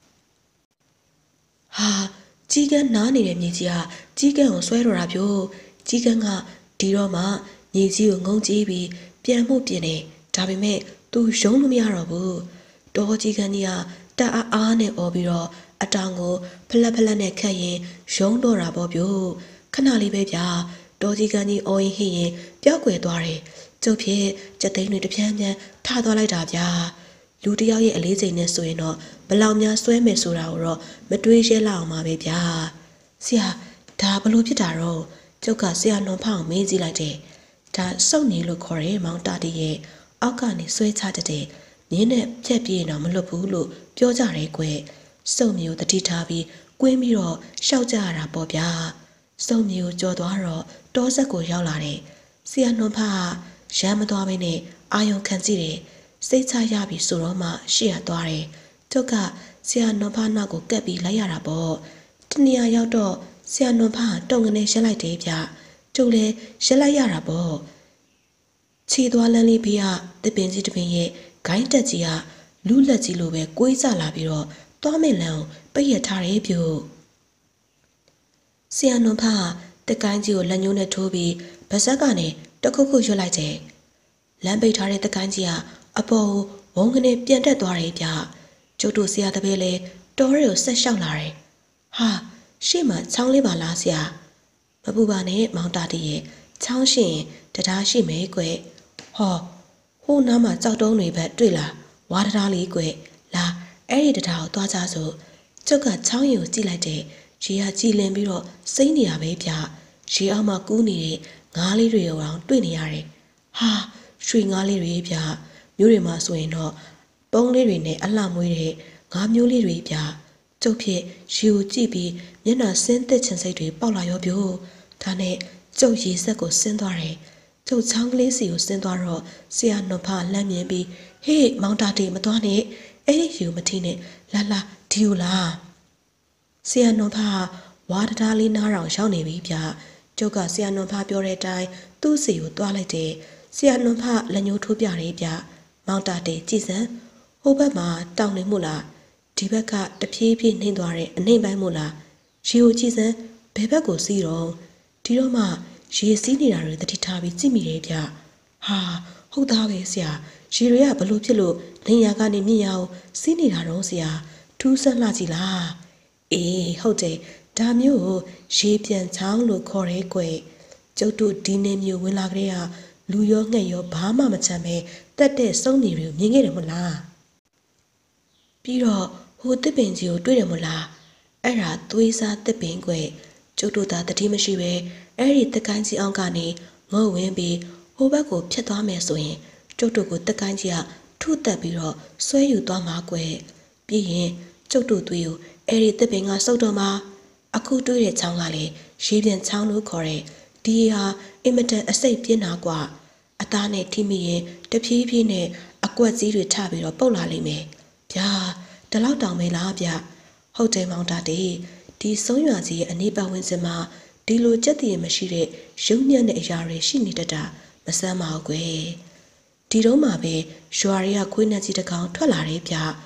ဟာကြီးကန်းနားနေတဲ့မြေကြီးကကြီးကန်းကိုဆွဲတော်တာပြို့ကြီးကန်းကဒီတော့မှမြေကြီးကိုငုံကြည့်ပြီးပြန်မှုပြင်နေဒါပေမဲ့သူရုံးလို့မရတော့ဘူးတော်ကြီးကန်းကြီးကတအားအားနဲ့អော်ပြီးတော့အတောင်ကိုဖလက်ဖလက်နဲ့ခတ်ရင်ရုံးတော့တာပေါ့ပြို့ခဏလေးပဲဗျာတော်ကြီးကန်းကြီးអော်ရင်ဟိရင်ပျောက်ကွယ်သွားတယ်ကျုပ်ဖြစ်ကြက်သိန်းတွေတပြန်းပြန်ထားသွားလိုက်တာဗျာလူတယောက်ရဲ့အလေးချိန်နဲ့ဆိုရင်တော့ဘလောက်များဆွဲမယ်ဆိုတာကိုတော့မတွေးရဲလောက်အောင်ပါပဲဗျာဆရာဒါဘလို့ဖြစ်တာတော့ကျုပ်ကဆရာနွန်ဖားကိုမေးကြည့်လိုက်တယ်ဒါစုံနေလို့ခေါ်တယ်မောင်တာတီရဲ့အောက်ကနေဆွဲချတတ်တယ်မြင်းနဲ့ဖြက်ပြေးတော့မလွတ်ဘူးလို့ပြောကြတယ်ကွစုံမျိုးတတိထားပြီးကွင်းပြီးတော့ရှောက်ကြရတာပေါ့ဗျာစုံမျိုးကြော်သွားတော့တောဆက်ကိုရောက်လာတယ်ဆရာနွန်ဖားရမ်းမသွားဘဲနဲ့အာယုံခံကြည့်တယ်စိတ်ချရပြီဆိုတော့မှရှေ့ရသွားတယ်ကျုပ်ကဆရာနွန်ဖားနောက်ကိုကပ်ပြီးလိုက်ရတာပေါ့တနေရာရောက်တော့ဆရာနွန်ဖားတုံကနေရက်လိုက်တယ်ဗျကျုပ်လည်းရက်လိုက်ရတာပေါ့ခြေသွားလန်းလေးဘေးကတပင်ကြီးတပင်ရဲ့ဂိုင်းတက်ကြီးကလူးလက်ကြီးလိုပဲကိုးကြလာပြီးတော့သွားမင်လန်းကိုပိတ်ရထားတယ်ပြို့ဆရာနွန်ဖားတကိုင်းကြီးကိုလက်ညှိုးနဲ့ထိုးပြီးဗစက်ကနေတခုခုရွတ်လိုက်တယ်လမ်းပိတ်ထားတဲ့တကိုင်းကြီးကအပေါ်ဝုန်းကနေပြန်တက်သွားတယ်ဗျကျုပ်တို့ဆရာတပည့်လည်းတော်ရီကိုဆက်လျှောက်လာတယ်ဟာရှေ့မှာချောင်းလေးပါလားဆရာမပူပါနဲ့မောင်တာတီရဲ့ချောင်းရှင်တရားရှိမယ်ကွဟောဟိုနားမှာကြောက်တုံးတွေပဲတွေ့လားဝါတရားလေးကွလာအဲ့ဒီတရားကိုသွားကြဆိုကျုပ်ကချောင်းရီကိုကြည့်လိုက်တယ်ရေကကြည်လင်ပြီးတော့စိမ့်နေတာပဲဗျရေအောက်မှာကူးနေတဲ့ငါးလေးတွေရောတွေ့နေရတယ်ဟာရွှေငါးလေးတွေဗျမျိုးတွေမှာဆိုရင်တော့ပုံးလေးတွေနဲ့အလှမွေးတဲ့ငါးမျိုးလေးတွေဗျကျုပ်ဖြစ်ရေကိုကြည့်ပြီးမျက်နှာဆင်းသက်ချင်စိတ်တွေပေါက်လာရောပြို့ဒါနဲ့ကျုပ်ရေဆက်ကိုဆင်းသွားတယ်ကျုပ်ချောင်းကလေးစီကိုဆင်းသွားတော့ဆရာနွန်ဖားလှမ်းမြင်ပြီးဟေးမောင်တာတီမသွားနဲ့အဲ့ဒီရေမထီးနဲ့လာလာဒီကိုလားဆရာနွန်ဖားဝါတရားလေးနားတော်ရောက်နေပြီဗျကျုပ်ကဆရာနွန်ဖားပြောတဲ့အတိုင်းသူ့စီကိုသွားလိုက်တယ်ဆရာနွန်ဖားလက်ညှိုးထိုးပြတယ်ဗျမောင်တာတီကြည်စံဟိုဘက်မှာတောင်းနေမို့လားဒီဘက်ကတဖြည်းဖြည်းနှိမ့်သွားတဲ့အနှိမ့်ပိုင်းမို့လားရေကိုကြည်စံဘယ်ဘက်ကိုစီးတော့ဒီတော့မှရေစီးနေတာတွေတတိထားပြီးကြည့်မိတယ်ဗျဟာဟုတ်သားပဲဆရာရေတွေကဘလို့ဖြစ်လို့နေရာကနေမြင့်ရအောင်စီးနေတာတော့ဆရာထူးဆန်းလာကြည်လားအေးဟုတ်တယ်ဒါမျိုးကိုရေပြန်ချောင်းလို့ခေါ်ရဲကွယ်ကျုပ်တို့ဒီနေမျိုးဝင်လာကြတဲ့ဟာလူရောငှက်ရောဘာမှမချမ်းပဲတက်တဲ့စုံနေတွေကိုမြင်ခဲ့တယ်မဟုတ်လားပြီးတော့ဟိုတစ်ပင်ကြီးကိုတွေ့တယ်မဟုတ်လားအဲ့ဒါသွေးစားတစ်ပင်ကွယ်ကျုပ်တို့သာတတိမရှိပဲအဲ့ဒီတက်ကိုင်းကြီးအောင်ကနေငုံဝင်ပြီးဟိုဘက်ကိုဖြတ်သွားမယ်ဆိုရင်ကျုပ်တို့ကိုတက်ကိုင်းကြီးကထုတက်ပြီးတော့ဆွဲယူသွားမှာကွယ်ပြီးရင်ကျုပ်တို့သွေးကိုအဲ့ဒီတစ်ပင်ကစုပ်တော့မှာအခုတွေ့တဲ့ချောင်းကလေရေပြန်ချောင်းလို့ခေါ်တဲ့ဒီဟာအင်မတန်အစိတ်ပြင်းတာကွာအသားနဲ့ထိမိရင်တဖြည်းဖြည်းနဲ့အကွက်ကြီးတွေထပြီးတော့ပုတ်လာလိမ့်မယ်ဗျာဒီလောက်တောင်ပဲလားဗျဟုတ်တယ်မောင်တာတီဒီဆုံးရွာကြီးရဲ့အနိပတ်ဝန်းကျင်မှာဒီလိုကြက်တည်မရှိတဲ့ရုံညံ့တဲ့အရာတွေရှိနေတတ်တာမဆမ်းပါဘူးကွယ်ဒီတော့မှပဲရွာတွေကခွေးနှက်ကြီးတစ်ကောင်ထွက်လာတယ်ဗျကျ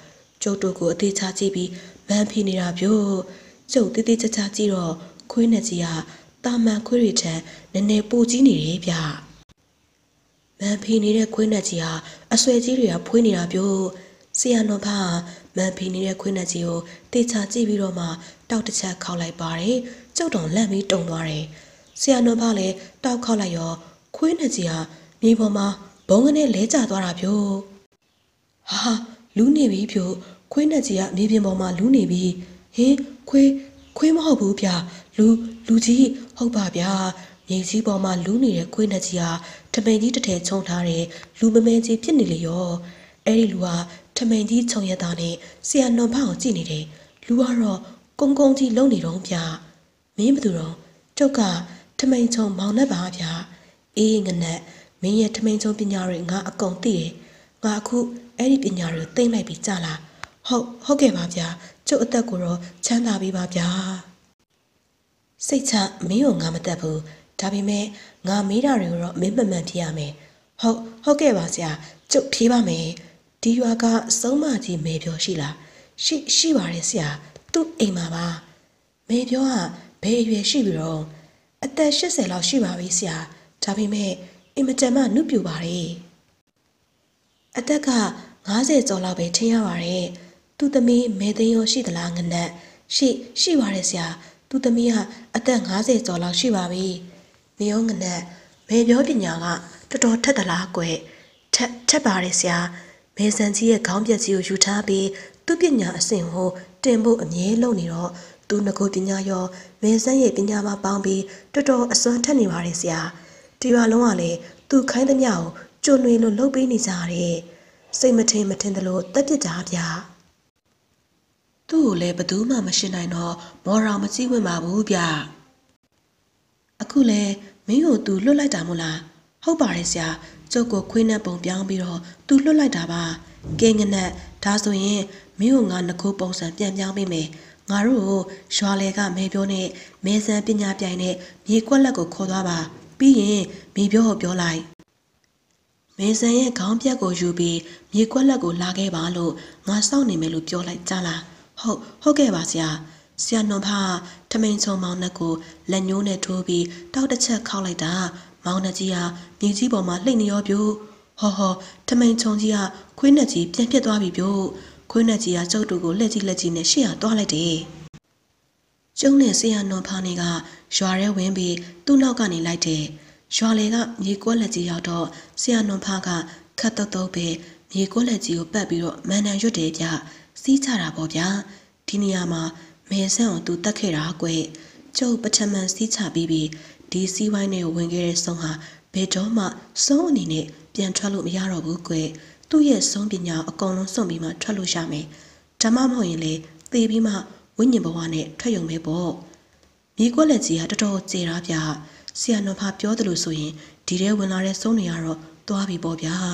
ကျုပ်တို့ကိုအသေးချကြည့်ပြီးမန်းဖိနေတာပြို့ကျုပ်တေးသေးချာချာကြည့်တော့ခွေးနဲ့ကြီးကတာမန်ခွေးတွေထက်နည်းနည်းပိုကြီးနေတယ်ဗျမန်းဖိနေတဲ့ခွေးနဲ့ကြီးဟာအဆွဲကြီးတွေကဖွေးနေတာပြို့ဆရာတော်ဖာမန်းဖိနေတဲ့ခွေးနဲ့ကြီးကိုတေချာကြည့်ပြီးတော့မှတောက်တစ်ချက်ခောက်လိုက်ပါတယ်ကျုပ်တော်လန့်ပြီးတုံသွားတယ်ဆရာတော်ဖာလည်းတောက်ခောက်လိုက်ရောခွေးနဲ့ကြီးဟာမြေပေါ်မှာဘုံကနေလဲကျသွားတာပြို့ဟာလူးနေပြီပြို့ခွေးနဲ့ကြီးကမြေပြင်ပေါ်မှာလူးနေပြီဟင်ခွေးခွေးမဟုတ်ဘူးဗျလူလူကြီးဟုတ်ပါဗျာမြေကြီးပေါ်မှာလူးနေတဲ့ခွေးနဲ့ကြီးဟာထမိန်ကြီးတစ်ထည်ချုံထားတဲ့လူမမဲကြီးဖြစ်နေလေရောအဲ့ဒီလူကထမိန်ကြီးခြုံရတာနဲ့ဆရာနွန်ဖောက်ကိုကြည့်နေတယ်လူကတော့ကုန်းကုန်းကြီးလုံနေတော့ဗျမင်းဘသူတော့ကျုပ်ကထမိန်ချုံမောင်နှက်ပါဗျအေးငနက်မင်းရဲ့ထမိန်ချုံပညာတွေငါအကုန်သိတယ်ငါအခုအဲ့ဒီပညာတွေကိုသိမ့်လိုက်ပြီးကြာလားဟုတ်ဟုတ်ကဲ့ပါဗျာကျုပ်အသက်ကိုတော့ချမ်းသာပြီပါဗျာစိတ်ချမင်းကိုငါမတက်ဘူးဒါပေမဲ့ငါမေးတာတွေကိုတော့မင်းမှန်မှန်ဖြေရမယ်ဟုတ်ဟုတ်ကဲ့ပါဆရာကျုပ်ဖြေပါမယ်ဒီရွာကစုံးမကြီးမေပြောရှိလားရှိရှိပါတယ်ဆရာသူ့အိမ်မှာပါမေပြောကဘယ်အရွယ်ရှိပြီတော့အသက်၈၀လောက်ရှိပါပြီဆရာဒါပေမဲ့အင်မတန်မှနုပြူပါတယ်အသက်က၅၀ကျော်လောက်ပဲထင်ရပါတယ်သူ့သမီးမေသိန်းရောရှိသလားငနက်ရှိရှိပါတယ်ဆရာသူ့သမီးကအသက်၅၀ကျော်လောက်ရှိပါပြီမေယောငနက်မေပြောပညာကတော်တော်ထက်သလားကွယ်ထက်ထက်ပါတယ်ဆရာမေဆန်ကြီးရဲ့ခေါင်းပြက်ကြီးကိုယူထားပြီးသူ့ပညာအဆင့်ကိုတင်ဖို့အမြဲလုပ်နေတော့သူငကိုပညာရောမေဆန်ရဲ့ပညာမှာပေါင်းပြီးတော်တော်အစွမ်းထက်နေပါတယ်ဆရာဒီရွာလုံးကလည်းသူခိုင်းသမျှကိုကျွနွေလို့လှုပ်ပေးနေကြတယ်စိတ်မထင်မထင်သလိုတက်ပြစ်တာဗျာသူ့ကိုလည်းဘသူမှမရှင်းနိုင်တော့မော်တော်မကြည့်ဝင်ပါဘူးဗျအခုလဲမင်းကိုသူလွတ်လိုက်တာမို့လားဟုတ်ပါတယ်ဆရာကျုပ်ကိုခွေးနဲ့ပုံပြောင်းပြီးတော့သူလွတ်လိုက်တာပါကဲငနက်ဒါဆိုရင်မင်းကိုငါနှခိုးပုံစံပြန်ပြောင်းပေးမယ်ငါတို့ကိုရွာလေကမဲပြောနဲ့မဲဆန်ပညာပြိုင်နဲ့မြေကွက်လက်ကိုခေါ်သွားပါပြီးရင်မြေပြောကိုပြောလိုက်မေဆန်ရဲ့ခေါင်းပြက်ကိုယူပြီးမြေကွက်လက်ကိုလာခဲ့ပါလို့ငါစောင့်နေမယ်လို့ပြောလိုက်ကြလားဟုတ်ဟုတ်ကဲ့ပါဆရာဆရာနွန်ဖာထမိန်ချုံမောင်နှက်ကိုလက်ညှိုးနဲ့ထိုးပြီးတောက်တစ်ချက်ခောက်လိုက်တာမောင်နှက်ကြီးဟာမြေကြီးပေါ်မှာလှိမ့်နေရောပြို့ဟောဟောထမိန်ချုံကြီးကခွေးနှက်ကြီးပြန်ပြစ်သွားပြီပြို့ခွေးနှက်ကြီးကကျုပ်တို့ကိုလက်ကြီးလက်ကြီးနဲ့ရှေ့ရသွားလိုက်တယ်ကျုံနဲ့ဆရာနွန်ဖာနေကရွာထဲဝင်ပြီးသူ့နောက်ကနေလိုက်တယ်ရွာလေကမြေကွက်လက်ကြီးရောက်တော့ဆရာနွန်ဖာကခတ်တုတ်တုတ်ပဲမြေကွက်လက်ကြီးကိုပတ်ပြီးတော့မန်နန်ရွတ်တယ်ဗျစီးချတာပေါ့ဗျာဒီနေရာမှာမေဆန့်ကိုသူတက်ခဲ့တာကွကျုပ်ပထမန်စီးချပြီးပြီးဒီစီးဝိုင်းနဲ့ဝင်ခဲ့တဲ့ဆုံးဟာဘယ်တော့မှဆုံးအနေနဲ့ပြန်ထွက်လို့မရတော့ဘူးကွသူ့ရဲ့ဆုံးပညာအကုန်လုံးစွန့်ပြီးမှထွက်လို့ရမယ်ဓမ္မမဟုတ်ရင်လေသေပြီးမှဝိညာဉ်ဘဝနဲ့ထွက်ရုံပဲပေါ့မြေကွက်လက်ကြီးကတော်တော်ကျေတာဗျဆရာနွန်ဖာပြောတယ်လို့ဆိုရင်ဒီထဲဝင်လာတဲ့ဆုံးတွေကတော့သွားပြီပေါ့ဗျာ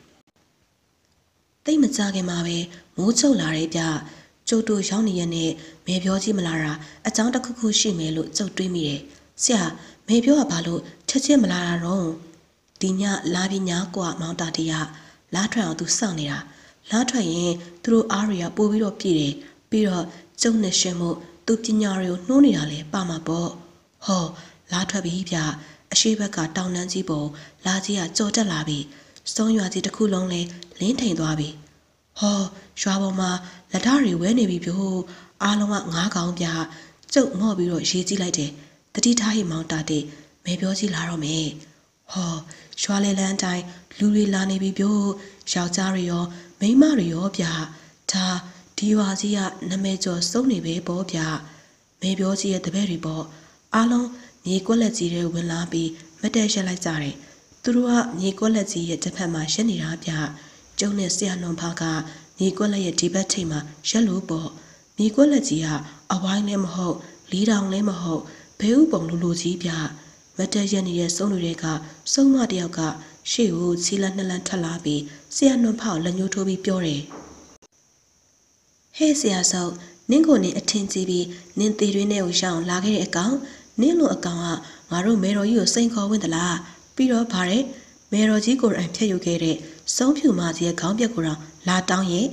တိတ်မကြခင်မှာပဲမိုးချုပ်လာတဲ့ဗျကျုပ်တို့ရောက်နေရတဲ့မေပြောကြီးမလာတာအကြောင်းတစ်ခုခုရှိမယ်လို့ကျုပ်တွေးမိတယ်ဆရာမေပြောကဘာလို့ချက်ချင်းမလာတာတော့ဒီညလာပြီးညကွာမောင်တာတီကလားထွက်အောင်သူစောင့်နေတာလားထွက်ရင်သူတို့အားတွေကပို့ပြီးတော့ပြည့်တယ်ပြီးတော့ကျုံနဲ့ရှင်မှုသူပညာတွေကိုနှိုးနေတာလေပါမှာပေါ့ဟောလားထွက်ပြီးဗျအရှိဘက်ကတောင်တန်းကြီးပေါ်လာကြီးကကြော်တက်လာပြီးစုံရွာကြီးတစ်ခုလုံးလဲလင်းထိန်သွားပြီဟောရွာပေါ်မှာလက်ဓာတွေဝဲနေပြီပြို့အားလုံးကငါးကောင်ပြကျုပ်ငေါ့ပြီးတော့ရေးကြည့်လိုက်တယ်တတိထားဟိမောင်တာတေမေပြောကြီးလာတော့မယ်ဟောရွာလေလန်းတိုင်းလူတွေလာနေပြီပြို့ယောက်ျားတွေရောမိန်းမတွေရောဗျဒါဒီရွာကြီးကနမဲကျော်စုံနေပဲပေါ့ဗျမေပြောကြီးရဲ့တပည့်တွေပေါ့အားလုံးမြေကွက်လက်ကြီးတွေဝင်လာပြီးမတ်တက်ရက်လိုက်ကြတယ်သူတို့ကမြေကွက်လက်ကြီးရဲ့တစ်ဖက်မှာရက်နေတာဗျကျုံနဲ့ဆရာနွန်ဖာကမြေကွက်လက်ရဲ့ဒီဘက်ထိပ်မှာရက်လို့ပေါ့မြေကွက်လက်ကြီးကအဝိုင်းလည်းမဟုတ်လီတောင်လည်းမဟုတ်ဘဲဥပုံလူလူကြီးဗျမတ်တက်ရက်နေတဲ့စုံတွေကစုံမတယောက်ကရှေ့ကိုချီလက်နှစ်လန်းထွက်လာပြီးဆရာနွန်ဖာကိုလက်ညှိုးထိုးပြီးပြောတယ်ဟဲ့ဆရာဆောက်နင်းကိုနင်းအထင်ကြီးပြီးနင်းသေးတွင်းထဲကိုရှောင်းလာခဲ့တဲ့အကောင်နင်းလိုအကောင်ကငါတို့မေတော်ကြီးကိုစိန်ခေါ်ဝင်သလားပြီးတော့ဗါတဲ့မေတော်ကြီးကိုယ်တိုင်ဖြတ်ယူခဲ့တဲ့စုံဖြူမကြီးရဲ့ခေါင်းပြက်ကိုတော့လာတောင်းရင်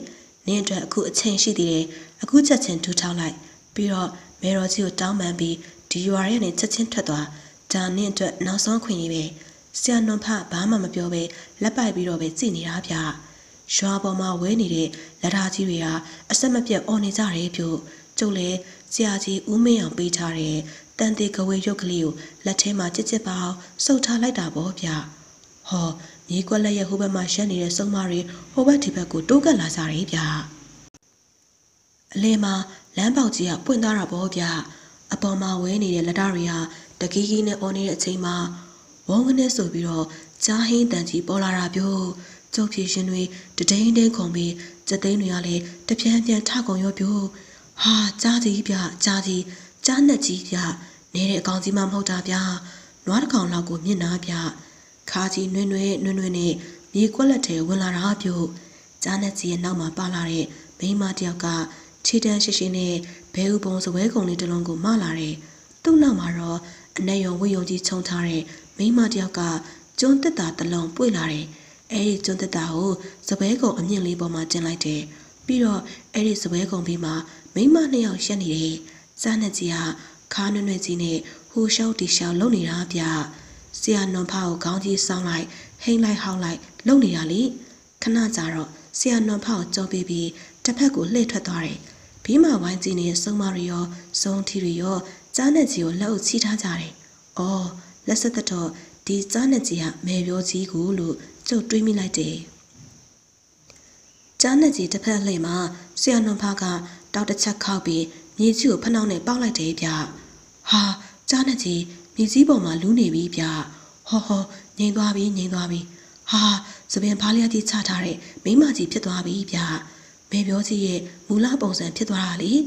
နင်းအတွက်အခုအချိန်ရှိသေးတယ်အခုချက်ချင်းထူထောင်လိုက်ပြီးတော့မေတော်ကြီးကိုတောင်းပန်ပြီးဒီရွာရဲနဲ့ချက်ချင်းထွက်သွားဒါနင်းအတွက်နောက်ဆုံးခွင့်ရပဲဆရာနွန်ဖဘာမှမပြောပဲလက်ပိုက်ပြီးတော့ပဲကြည်နေတာဗျရွာပေါ်မှာဝဲနေတဲ့လက်ထားကြီးတွေဟာအဆက်မပြတ်အော်နေကြတယ်ပြို့ကျုပ်လည်းဆရာကြီးဦးမင်းအောင်ပေးထားတဲ့တန်တေကဝေရုပ်ကလေးကိုလက်ထဲမှာကြစ်ကြစ်ပါအောင်စုပ်ထားလိုက်တာပေါ့ဗျဟောမြေကွက်လက်ရဲ့ဟိုဘက်မှာရက်နေတဲ့စုံမတွေဟိုဘက်ဒီဘက်ကိုတိုးကပ်လာကြတယ်ဗျအလဲမှာလမ်းပေါက်ကြီးကပွင့်သွားတာပေါ့ဗျအပေါ်မှာဝဲနေတဲ့လက်သားတွေဟာတကီးကြီးနဲ့အော်နေတဲ့အချိန်မှာဝုန်းကနေဆိုပြီးတော့ကြားဟင်းတန်ကြီးပေါ်လာတာပြို့ကျုပ်ဖြည့်ရှင်တွေတဒိန်းဒိန်းခုံပြီးစက်သိန်းတွေကလည်းတပြန်းပြန်ထကုန်ရောပြို့ဟာကြားကြီးဗျကြားကြီးကြားနဲ့ကြီးဗျနေတဲ့အကောင်ကြီးမှမဟုတ်တာဗျနွားတစ်ကောင်လောက်ကိုမြင့်နာဗျခါကြီးနွဲ့နွဲ့နွဲ့နွဲ့နဲ့မြေကွက်လက်ထဲဝင်လာတာပြို့ကြားနဲ့ကြီးရဲ့နောက်မှာပါလာတဲ့မိန်းမတယောက်ကခြေတန်းရှိရှိနဲ့ဘဲဥပုံစပွဲကုံလေးတစ်လုံးကိုမလာတယ်သူ့နောက်မှာတော့အနက်ရုံဝေယုံကြီးခြုံထားတဲ့မိန်းမတယောက်ကကျွန်းတက်တာတစ်လုံးပွေလာတယ်အဲဒီကျွန်းတက်တာကိုစပွဲကုံအမြင့်လေးပေါ်မှာတင်လိုက်တယ်ပြီးတော့အဲဒီစပွဲကုံဘေးမှာမိန်းမနှစ်ယောက်ရှက်နေတယ်စားနဲ့ကြီးဟာခါနွဲ့နွဲ့ကြီးနဲ့ဟိုရှောက်တီရှောက်လုံနေတာဗျဆရာနွန်ဖကိုခေါင်းကြီးဆောင်းလိုက်ဟိမ့်လိုက်ဟောက်လိုက်လုံနေတာလေခဏကြာတော့ဆရာနွန်ဖကိုကြောပြီးပြီးတစ်ဖက်ကိုလှည့်ထွက်သွားတယ်ဘီးမဝိုင်းကြီးနဲ့စုံမရီရောစုံထီရီရောကြားနဲ့ကြီးကိုလက်အုပ်ချီထားကြတယ်။အော်လက်ဆက်သက်တော့ဒီကြားနဲ့ကြီးကမေပြောကြီးကိုလို့ကျုပ်တွေးမိလိုက်တယ်။ကြားနဲ့ကြီးတစ်ဖက်လှည့်မှာဆရာနွန်ဖကတောက်တစ်ချက်ခောက်ပြီးမြေကြီးကိုဖနှောင်းနဲ့ပေါက်လိုက်တယ်ဗျ။ဟာကြားနဲ့ကြီးမြေကြီးပေါ်မှာလူးနေပြီဗျ။ဟောဟောငိမ့်သွားပြီငိမ့်သွားပြီ။ဟာသပင်ဖားလျက်ကြီးချထားတဲ့မိမကြီးဖြစ်သွားပြီဗျ။မေပြောကြီးရဲ့မူလပုံစံဖြစ်သွားတာလေ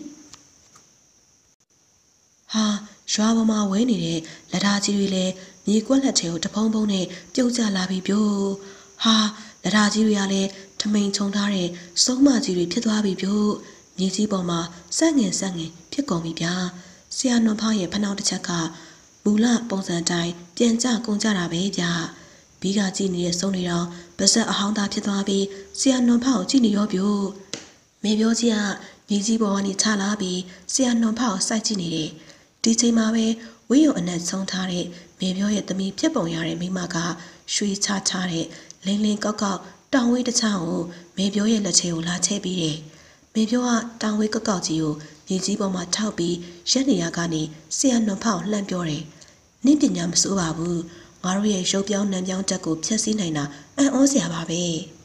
ဟာရွာပေါ်မှာဝဲနေတဲ့လက်သားကြီးတွေလည်းမြေကွက်လက်ထဲကိုတဖုံဖုံနဲ့ပြုတ်ကျလာပြီးပြို့ဟာလက်သားကြီးတွေကလည်းထမိန်ချုံထားတဲ့စုံးမကြီးတွေဖြစ်သွားပြီးပြို့မြေကြီးပေါ်မှာစက်ငင်စက်ငင်ဖြစ်ကုန်ပြီဗျာဆရာနွန်ဖရဲ့ဖနှောက်တစ်ချက်ကမူလပုံစံတိုင်းပြန်ကျကုန်ကြတာပဲဗျာဘီးကကြည့်နေတဲ့စုံတွေတော့ပါဇက်အဟောင်းသားဖြစ်သွားပြီးဆရာနွန်ဖကိုကြည့်နေရောပြို့မေပြောကြီးကမြေကြီးပေါ်ကနေချလာပြီးဆရာနွန်ဖကိုစိုက်ကြည့်နေတယ်ဒီချိန်မှာပဲဝေးရုံအနက်ဆုံးထားတဲ့မေပြောရဲ့သမီးဖြစ်ပုံရတဲ့မိမကရွှေချချတဲ့လင်းလင်းကောက်ကောက်တောင်ဝေးတစ်ချောင်းကိုမေပြောရဲ့လက်ထဲကိုလာချဲပြီးတယ်မေပြောကတောင်ဝေးကောက်ကောက်ကြီးကိုမြေကြီးပေါ်မှာထောက်ပြီးရက်နေရကနေဆရာနွန်ဖကိုလှမ်းပြောတယ်နင့်ပညာမစိုးပါဘူးငါတို့ရဲ့ရုပ်ပြောင်းနံပြောင်းတက်ကိုဖျက်ဆီးနိုင်တာအံ့ဩစရာပါပဲ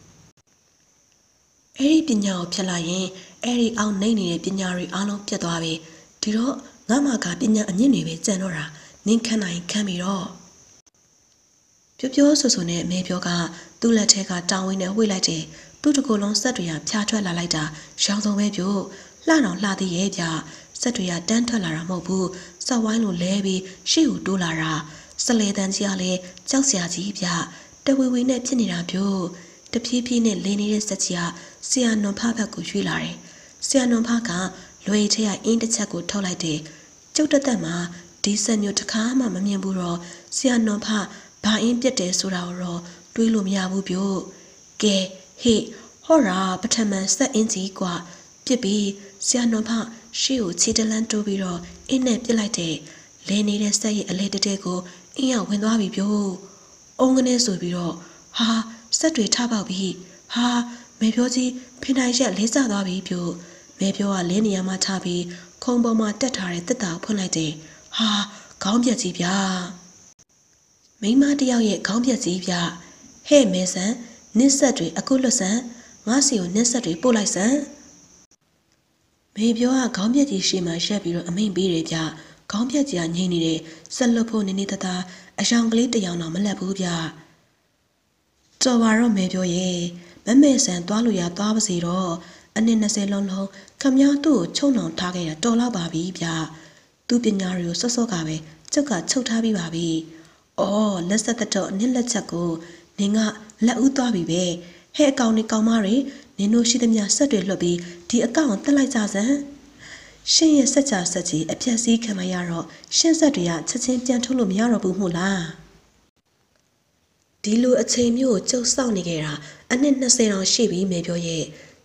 အဲ့ဒီပညာကိုဖျက်လိုက်ရင်အဲ့ဒီအောင်နှိမ့်နေတဲ့ပညာတွေအားလုံးပြတ်သွားပြီဒီတော့ငါမကပညာအမြင့်တွေပဲကြံတော့တာနင်းခန့်နိုင်ခန့်ပြီးတော့ပြောပြောဆိုဆိုနဲ့အမေပြောကသူ့လက်ထဲကတောင်းဝင်းနဲ့ဝှေ့လိုက်တယ်သူ့တကူလုံးဆက်တွေကဖြာထွက်လာလိုက်တာရောင်စုံပဲပြို့လှတော့လှသေးရဲ့ဗျဆက်တွေကတန်းထွက်လာတာမဟုတ်ဘူးစက်ဝိုင်းလိုလဲပြီးရှေ့ကိုတိုးလာတာစလေတန်းကြီးကလည်းကြောက်စရာကြီးဗျတဝီဝီနဲ့ဖြစ်နေတာပြို့တဖြည်းဖြည်းနဲ့လင်းနေတဲ့ဆက်ကြီးကဆရာနွန်ဖဘက်ကိုရွှေ့လာတယ်ဆရာနွန်ဖကလွေထဲကအင်းတစ်ချက်ကိုထုတ်လိုက်တယ်ကျုပ်တက်တက်မှာဒီဆက်မျိုးတစ်ခါမှမမြင်ဘူးတော့ဆရာနွန်ဖဘာအင်းပြတ်တယ်ဆိုတာတော့တွေးလို့မရဘူးပြို့ကဲဟေ့ဟောရာပထမဆက်အင်းကြီးกว่าပြစ်ပြီးဆရာနွန်ဖရှေ့ကိုခြေတလန်းတိုးပြီးတော့အင်းနဲ့ပြစ်လိုက်တယ်လဲနေတဲ့ဆက်ရဲ့အလဲတဲတဲကိုအင်းရောက်ဝင်သွားပြီပြို့အုံးကနေဆိုပြီးတော့ဟာဆက်တွေထပေါက်ပြီဟာမေပြောကြီးဖိနိုင်ရက်လေးစားသွားပြီပြို့မေပြောကလဲနေရာမှာထားပြီးခုံပေါ်မှာတက်ထားတဲ့တက်တာကိုဖွင့်လိုက်တယ်ဟာခေါင်းပြက်ကြီးဗျာမိမတယောက်ရဲ့ခေါင်းပြက်ကြီးဗျဟဲ့မဲဆန်နစ်ဆက်တွေအခုလွတ်ဆန်ငါစီကိုနစ်ဆက်တွေပို့လိုက်ဆန်မေပြောကခေါင်းပြက်ကြီးရှေ့မှာရက်ပြီးတော့အမိန်ပေးတယ်ဗျခေါင်းပြက်ကြီးကငိမ့်နေတယ်ဆက်လွတ်ဖို့နေနေတသာအယောင်ကလေးတယောင်တော့မလက်ဘူးဗျတော်ပါတော့မေပြောရဲ့မမဲဆန်သွားလို့ရသွားပါစေတော့အနည်း၂၀လုံးလုံးခမည်းသူ့ကိုချုံနှောင်ထားခဲ့တာတော်တော့ပါပြီဗျသူပညာတွေကိုစောစောကပဲကျုပ်ကချုပ်ထားပြီးပါပြီအော်လက်ဆက်တော့အနည်းလက်ချက်ကိုနင်ကလက်ဦးသွားပြီပဲဟဲ့အကောင်နေကောင်မတွေနင်တို့ရှိသမျှဆက်တွေလွတ်ပြီးဒီအကောင်တက်လိုက်ကြစမ်းရှင်ရဲ့စက်ကြဆက်ကြီးအပြက်စီးခံမရတော့ရှင်းဆက်တွေကချက်ချင်းပြန်ထုတ်လို့မရတော့ဘူးမို့လားဒီလိုအချိန်မျိုးကိုကျုပ်စောင့်နေခဲ့တာအနှစ်၂၀တောင်ရှိပြီမေပြောရဲ့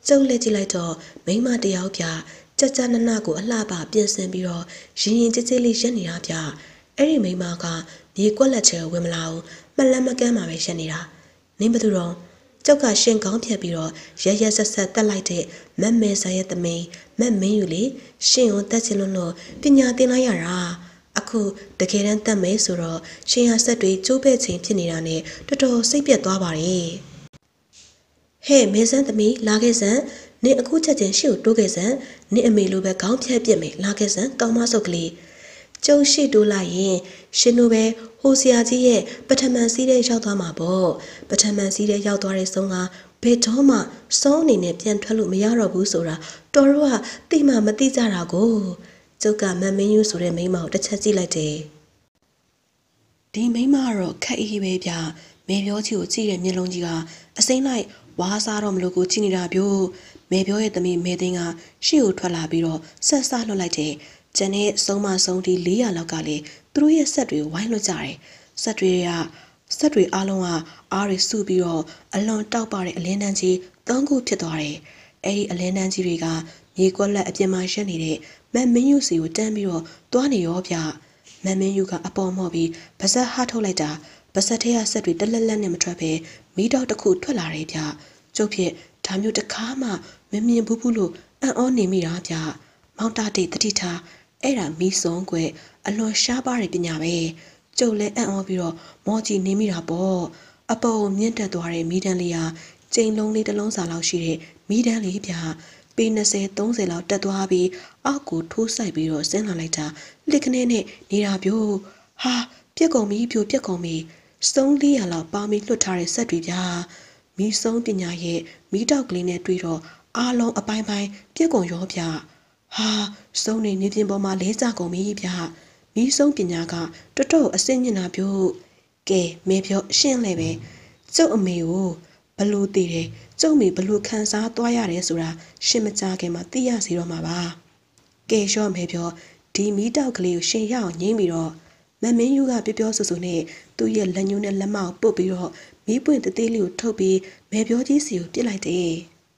ကျုပ်လက်ကြည့်လိုက်တော့မိမတယောက်ပြကြကြနနကိုအလှပပြင်ဆင်ပြီးတော့ရင်ရင်ကြည်ကြည်လေးရက်နေတာပြအဲ့ဒီမိမကမြေကွက်လက်ချဲဝင်မလာဘူးမလန်းမကန်းမှာပဲရက်နေတာနင်းဘသူတော့ကျုပ်ကရှင်ကောင်းဖြတ်ပြီးတော့ရရဆက်ဆက်တက်လိုက်တဲ့မက်မဲဆိုင်ရဲ့သမီးမက်မင်းယူလေရှင်ကိုတက်ချင်လို့လို့ပညာသင်လိုက်ရတာအခုတကယ်တမ်းတက်မယ်ဆိုတော့ရှင်ရဆက်တွေကျိုးပဲ့ချင်းဖြစ်နေတာနဲ့တော်တော်စိတ်ပြတ်သွားပါတယ်ဟဲ့မေဆန်းသမီးလာခဲ့စမ်းနင်အခုချက်ချင်းရှေ့ကိုတိုးခဲ့စမ်းနင်အမေလိုပဲခေါင်းဖြတ်ပြစ်မယ်လာခဲ့စမ်းကောင်းမဆုပ်ကလေးကျုံရှိတိုးလိုက်ရင်ရှင်တို့ပဲဟိုဆရာကြီးရဲ့ပထမစီးတဲ့ရောက်သွားမှာပေါ့ပထမစီးတဲ့ရောက်သွားတဲ့ဆုံးကဘယ်တော့မှစုံးအနေနဲ့ပြန်ထွက်လို့မရတော့ဘူးဆိုတာတော်တော့ကတိမှမသိကြတာကိုကျုပ်ကမမင်းယူဆိုတဲ့မိန်းမကိုတစ်ချက်ကြည့်လိုက်တယ်ဒီမိန်းမကတော့ခက်အေးပဲဗျမေပြောချီကိုကြည့်တဲ့မျက်လုံးကြီးကအစိမ့်လိုက်ဝါးစားတော့မလို့ကိုကြည့်နေတာပြို့မေပြောရဲ့သမီးမေသိန်းကရှေ့ကိုထွက်လာပြီးတော့ဆက်စားလွှတ်လိုက်တယ်ကျန်တဲ့ဆုံးမဆုံးဒီ၄ရာလောက်ကလေသူတို့ရဲ့ဆက်တွေဝိုင်းလွှတ်ကြတယ်ဆက်တွေကဆက်တွေအားလုံးကအားတွေစုပြီးတော့အလွန်တောက်ပတဲ့အလင်းတန်းကြီးသုံးခုဖြစ်သွားတယ်အဲ့ဒီအလင်းတန်းကြီးတွေကမြေကွက်လက်အပြင်မှာရက်နေတဲ့မက်မင်းယူစီကိုတန်းပြီးတော့တွားနေရောဗျမက်မင်းယူကအပေါ်မော့ပြီးပါဇက်ဟထုတ်လိုက်တာပါဇက်ထဲကဆက်တွေတလက်လက်နဲ့မထွက်ပဲမီးတောက်တစ်ခုထွက်လာတယ်ဗျကျုပ်ဖြစ်ဒါမျိုးတစ်ခါမှမမြင်ဘူးဘူးလို့အံ့ဩနေမိတာဗျမောင်တာတိတ်တတိထားအဲ့ဒါမီးစုံကွယ်အလွန်ရှားပါတဲ့ပညာပဲကျုပ်လည်းအံ့ဩပြီးတော့မော်ကြီးနေမိတာပေါ့အပေါ်မြင့်တက်သွားတဲ့မီးတန်းလေးဟာကျိန်လုံးလေးတစ်လုံးစာလောက်ရှိတဲ့မီးတန်းလေးဗျပေနှစ်ဆယ်သုံးဆယ်လောက်တက်သွားပြီးအောက်ကိုထိုးဆိုင်ပြီးတော့ဆင်းလာလိုက်တာလက်ခနဲ့နဲ့နေတာပြို့ဟာပြက်ကုန်ပြီပြို့ပြက်ကုန်ပြီစုံလေးရလောက်ပါမီလွတ်ထားတဲ့ဆက်တွေဗျမီးစုံပညာရဲ့မီးတောက်ကလေးနဲ့တွေ့တော့အားလုံးအပိုင်းပိုင်းပြက်ကုန်ရောဗျဟာစုံနေနေပြင်ပေါ်မှာလဲကြကုန်ပြီဗျမီးစုံပညာကတော်တော်အစင်းညင်တာပြို့ကဲမေပြောရှင်းလဲပဲကျုပ်အမေကိုဘလို့တည်တယ်ကျုပ်မေဘလို့ခံစားသွားရတယ်ဆိုတာရှင်းမကြခင်မှာသိရစီတော့မှာပါကဲရော့မေပြောဒီမီးတောက်ကလေးကိုရှင်ရအောင်ငင်းပြီးတော့မမင်းယူကပြောပြောဆူဆူနဲ့သူ့ရဲ့လက်ညှိုးနဲ့လက်မကိုပုတ်ပြီးတော့မီးပွင့်တသေးလေးကိုထုတ်ပြီးမေပြောကြီးစီကိုပြစ်လိုက်တယ်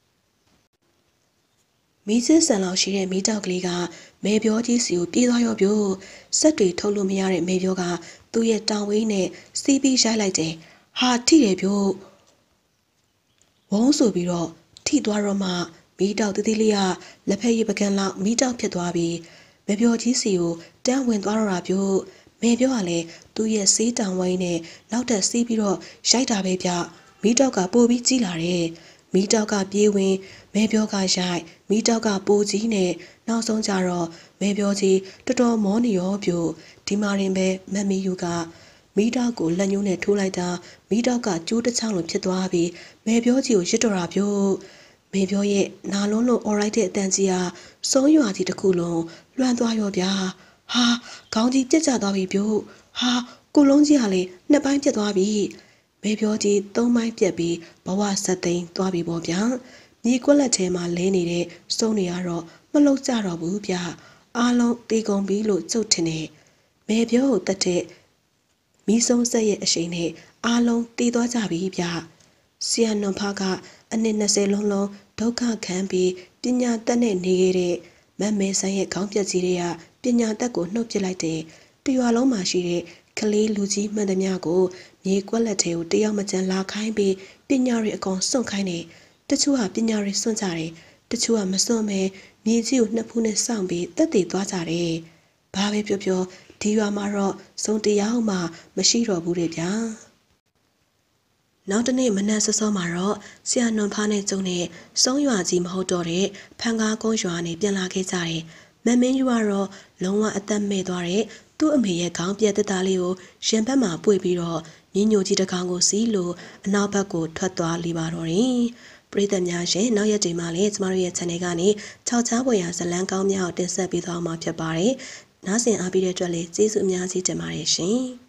မီးစင်းဆန်လောက်ရှိတဲ့မီးတောက်ကလေးကမေပြောကြီးစီကိုပြေးသွားရောပြို့ဆက်တွေထုတ်လို့မရတဲ့မေပြောကသူ့ရဲ့တောင်ဝင်းနဲ့စီးပြီးရိုက်လိုက်တယ်ဟာထိတယ်ပြို့ဝုန်းဆိုပြီးတော့ထိသွားတော့မှမီးတောက်တသေးလေးကလက်ဖက်ရည်ပကံလောက်မီးတောက်ဖြစ်သွားပြီးမေပြောကြီးစီကိုတန်းဝင်သွားတော့တာပြို့မေပြောကလည်းသူ့ရဲ့ဆေးတောင်ဝင်းနဲ့နောက်ထပ်စီးပြီးတော့ရိုက်တာပဲဗျမီးတောက်ကပိုပြီးကြီးလာတယ်မီးတောက်ကပြေးဝင်မဲပြောကရိုက်မီးတောက်ကပိုကြီးနဲ့နောက်ဆုံးကြတော့မဲပြောကြီးတော်တော်မောနေရောပြို့ဒီမှာရင်ပဲမမီယူကမီးတောက်ကိုလက်ညှိုးနဲ့ထိုးလိုက်တာမီးတောက်ကကျိုးတစ်ချောင်းလိုဖြစ်သွားပြီးမဲပြောကြီးကိုရစ်တော်တာပြို့မဲပြောရဲ့နာလုံးလုံးအော်ရိုက်တဲ့အတန်ကြီးဟာစုံးရွာကြီးတစ်ခုလုံးလွှမ်းသွားရောဗျာဟာခေါင်းကြီးပြက်ကျသွားပြီပြို့ဟာကိုလုံးကြီးကလေနှစ်ပိုင်းပြက်သွားပြီမဲပြောကြီးသုံးပိုင်းပြက်ပြီးဘဝဆက်သိမ်းသွားပြီပေါ့ဗျာမြေကွက်လက်ထဲမှာလဲနေတဲ့စုံတွေကတော့မလုံကြတော့ဘူးဗျအားလုံးတေကုန်ပြီလို့ကျုပ်ထင်တယ်မဲပြောကိုတတ်တဲ့မီးစုံဆက်ရဲ့အရှိန်နဲ့အားလုံးတည်သွားကြပြီဗျဆီယနွန်ဖာကအနှစ်၂၀လုံးလုံးဒုက္ခခံပြီးပညာတတ်နဲ့နေခဲ့တဲ့မတ်မဲဆန်းရဲ့ခေါင်းပြက်ကြီးတွေကပညာတတ်ကိုနှုတ်ပစ်လိုက်တဲ့တရွာလုံးမှာရှိတဲ့ကလေးလူကြီးမှန်သမျှကိုမြေကွက်လက်ထဲကိုတယောက်မကျန်လာခိုင်းပြီးပညာတွေအကုန်စွန့်ခိုင်းတယ်တချို့ကပညာတွေစွန့်ကြတယ်တချို့ကမစွန့်မဲမြေကြီးကိုနှစ်ဖူးနဲ့စောင့်ပြီးတက်တည်သွားကြတယ်ဘာပဲပြောပြောဒီရွာမှာတော့စုံတရားမှမရှိတော့ဘူးတဲ့ဗျာနောက်တနေ့မနက်စောစောမှာတော့ဆရာနွန်ဖားနဲ့ကျုံနဲ့စုံးရွာကြီးမဟုတ်တော့တဲ့ဖန်ကားကုန်းရွာနေပြန်လာခဲ့ကြတယ်မမင်းယူကတော့လုံးဝအသက်မဲ့သွားတဲ့သူ့အမေရဲ့ခေါင်းပြက်တက်သားလေးကိုရင်ဘက်မှာပွေပြီးတော့ညညိုကြီးတစ်ကောင်ကိုစီးလို့အနောက်ဘက်ကိုထွက်သွားလိပါတော့တယ်ပရိသတ်များရှင်နောက်ရက်တွေမှာလည်းကျမတို့ရဲ့ channel ကနေခြောက်ချားပေါ်ရာဇလန်းကောင်းများကိုတင်ဆက်ပေးသွားမှာဖြစ်ပါတယ်နားဆင်အားပေးတဲ့အတွက်လည်းကျေးဇူးအများကြီးတင်ပါတယ်ရှင်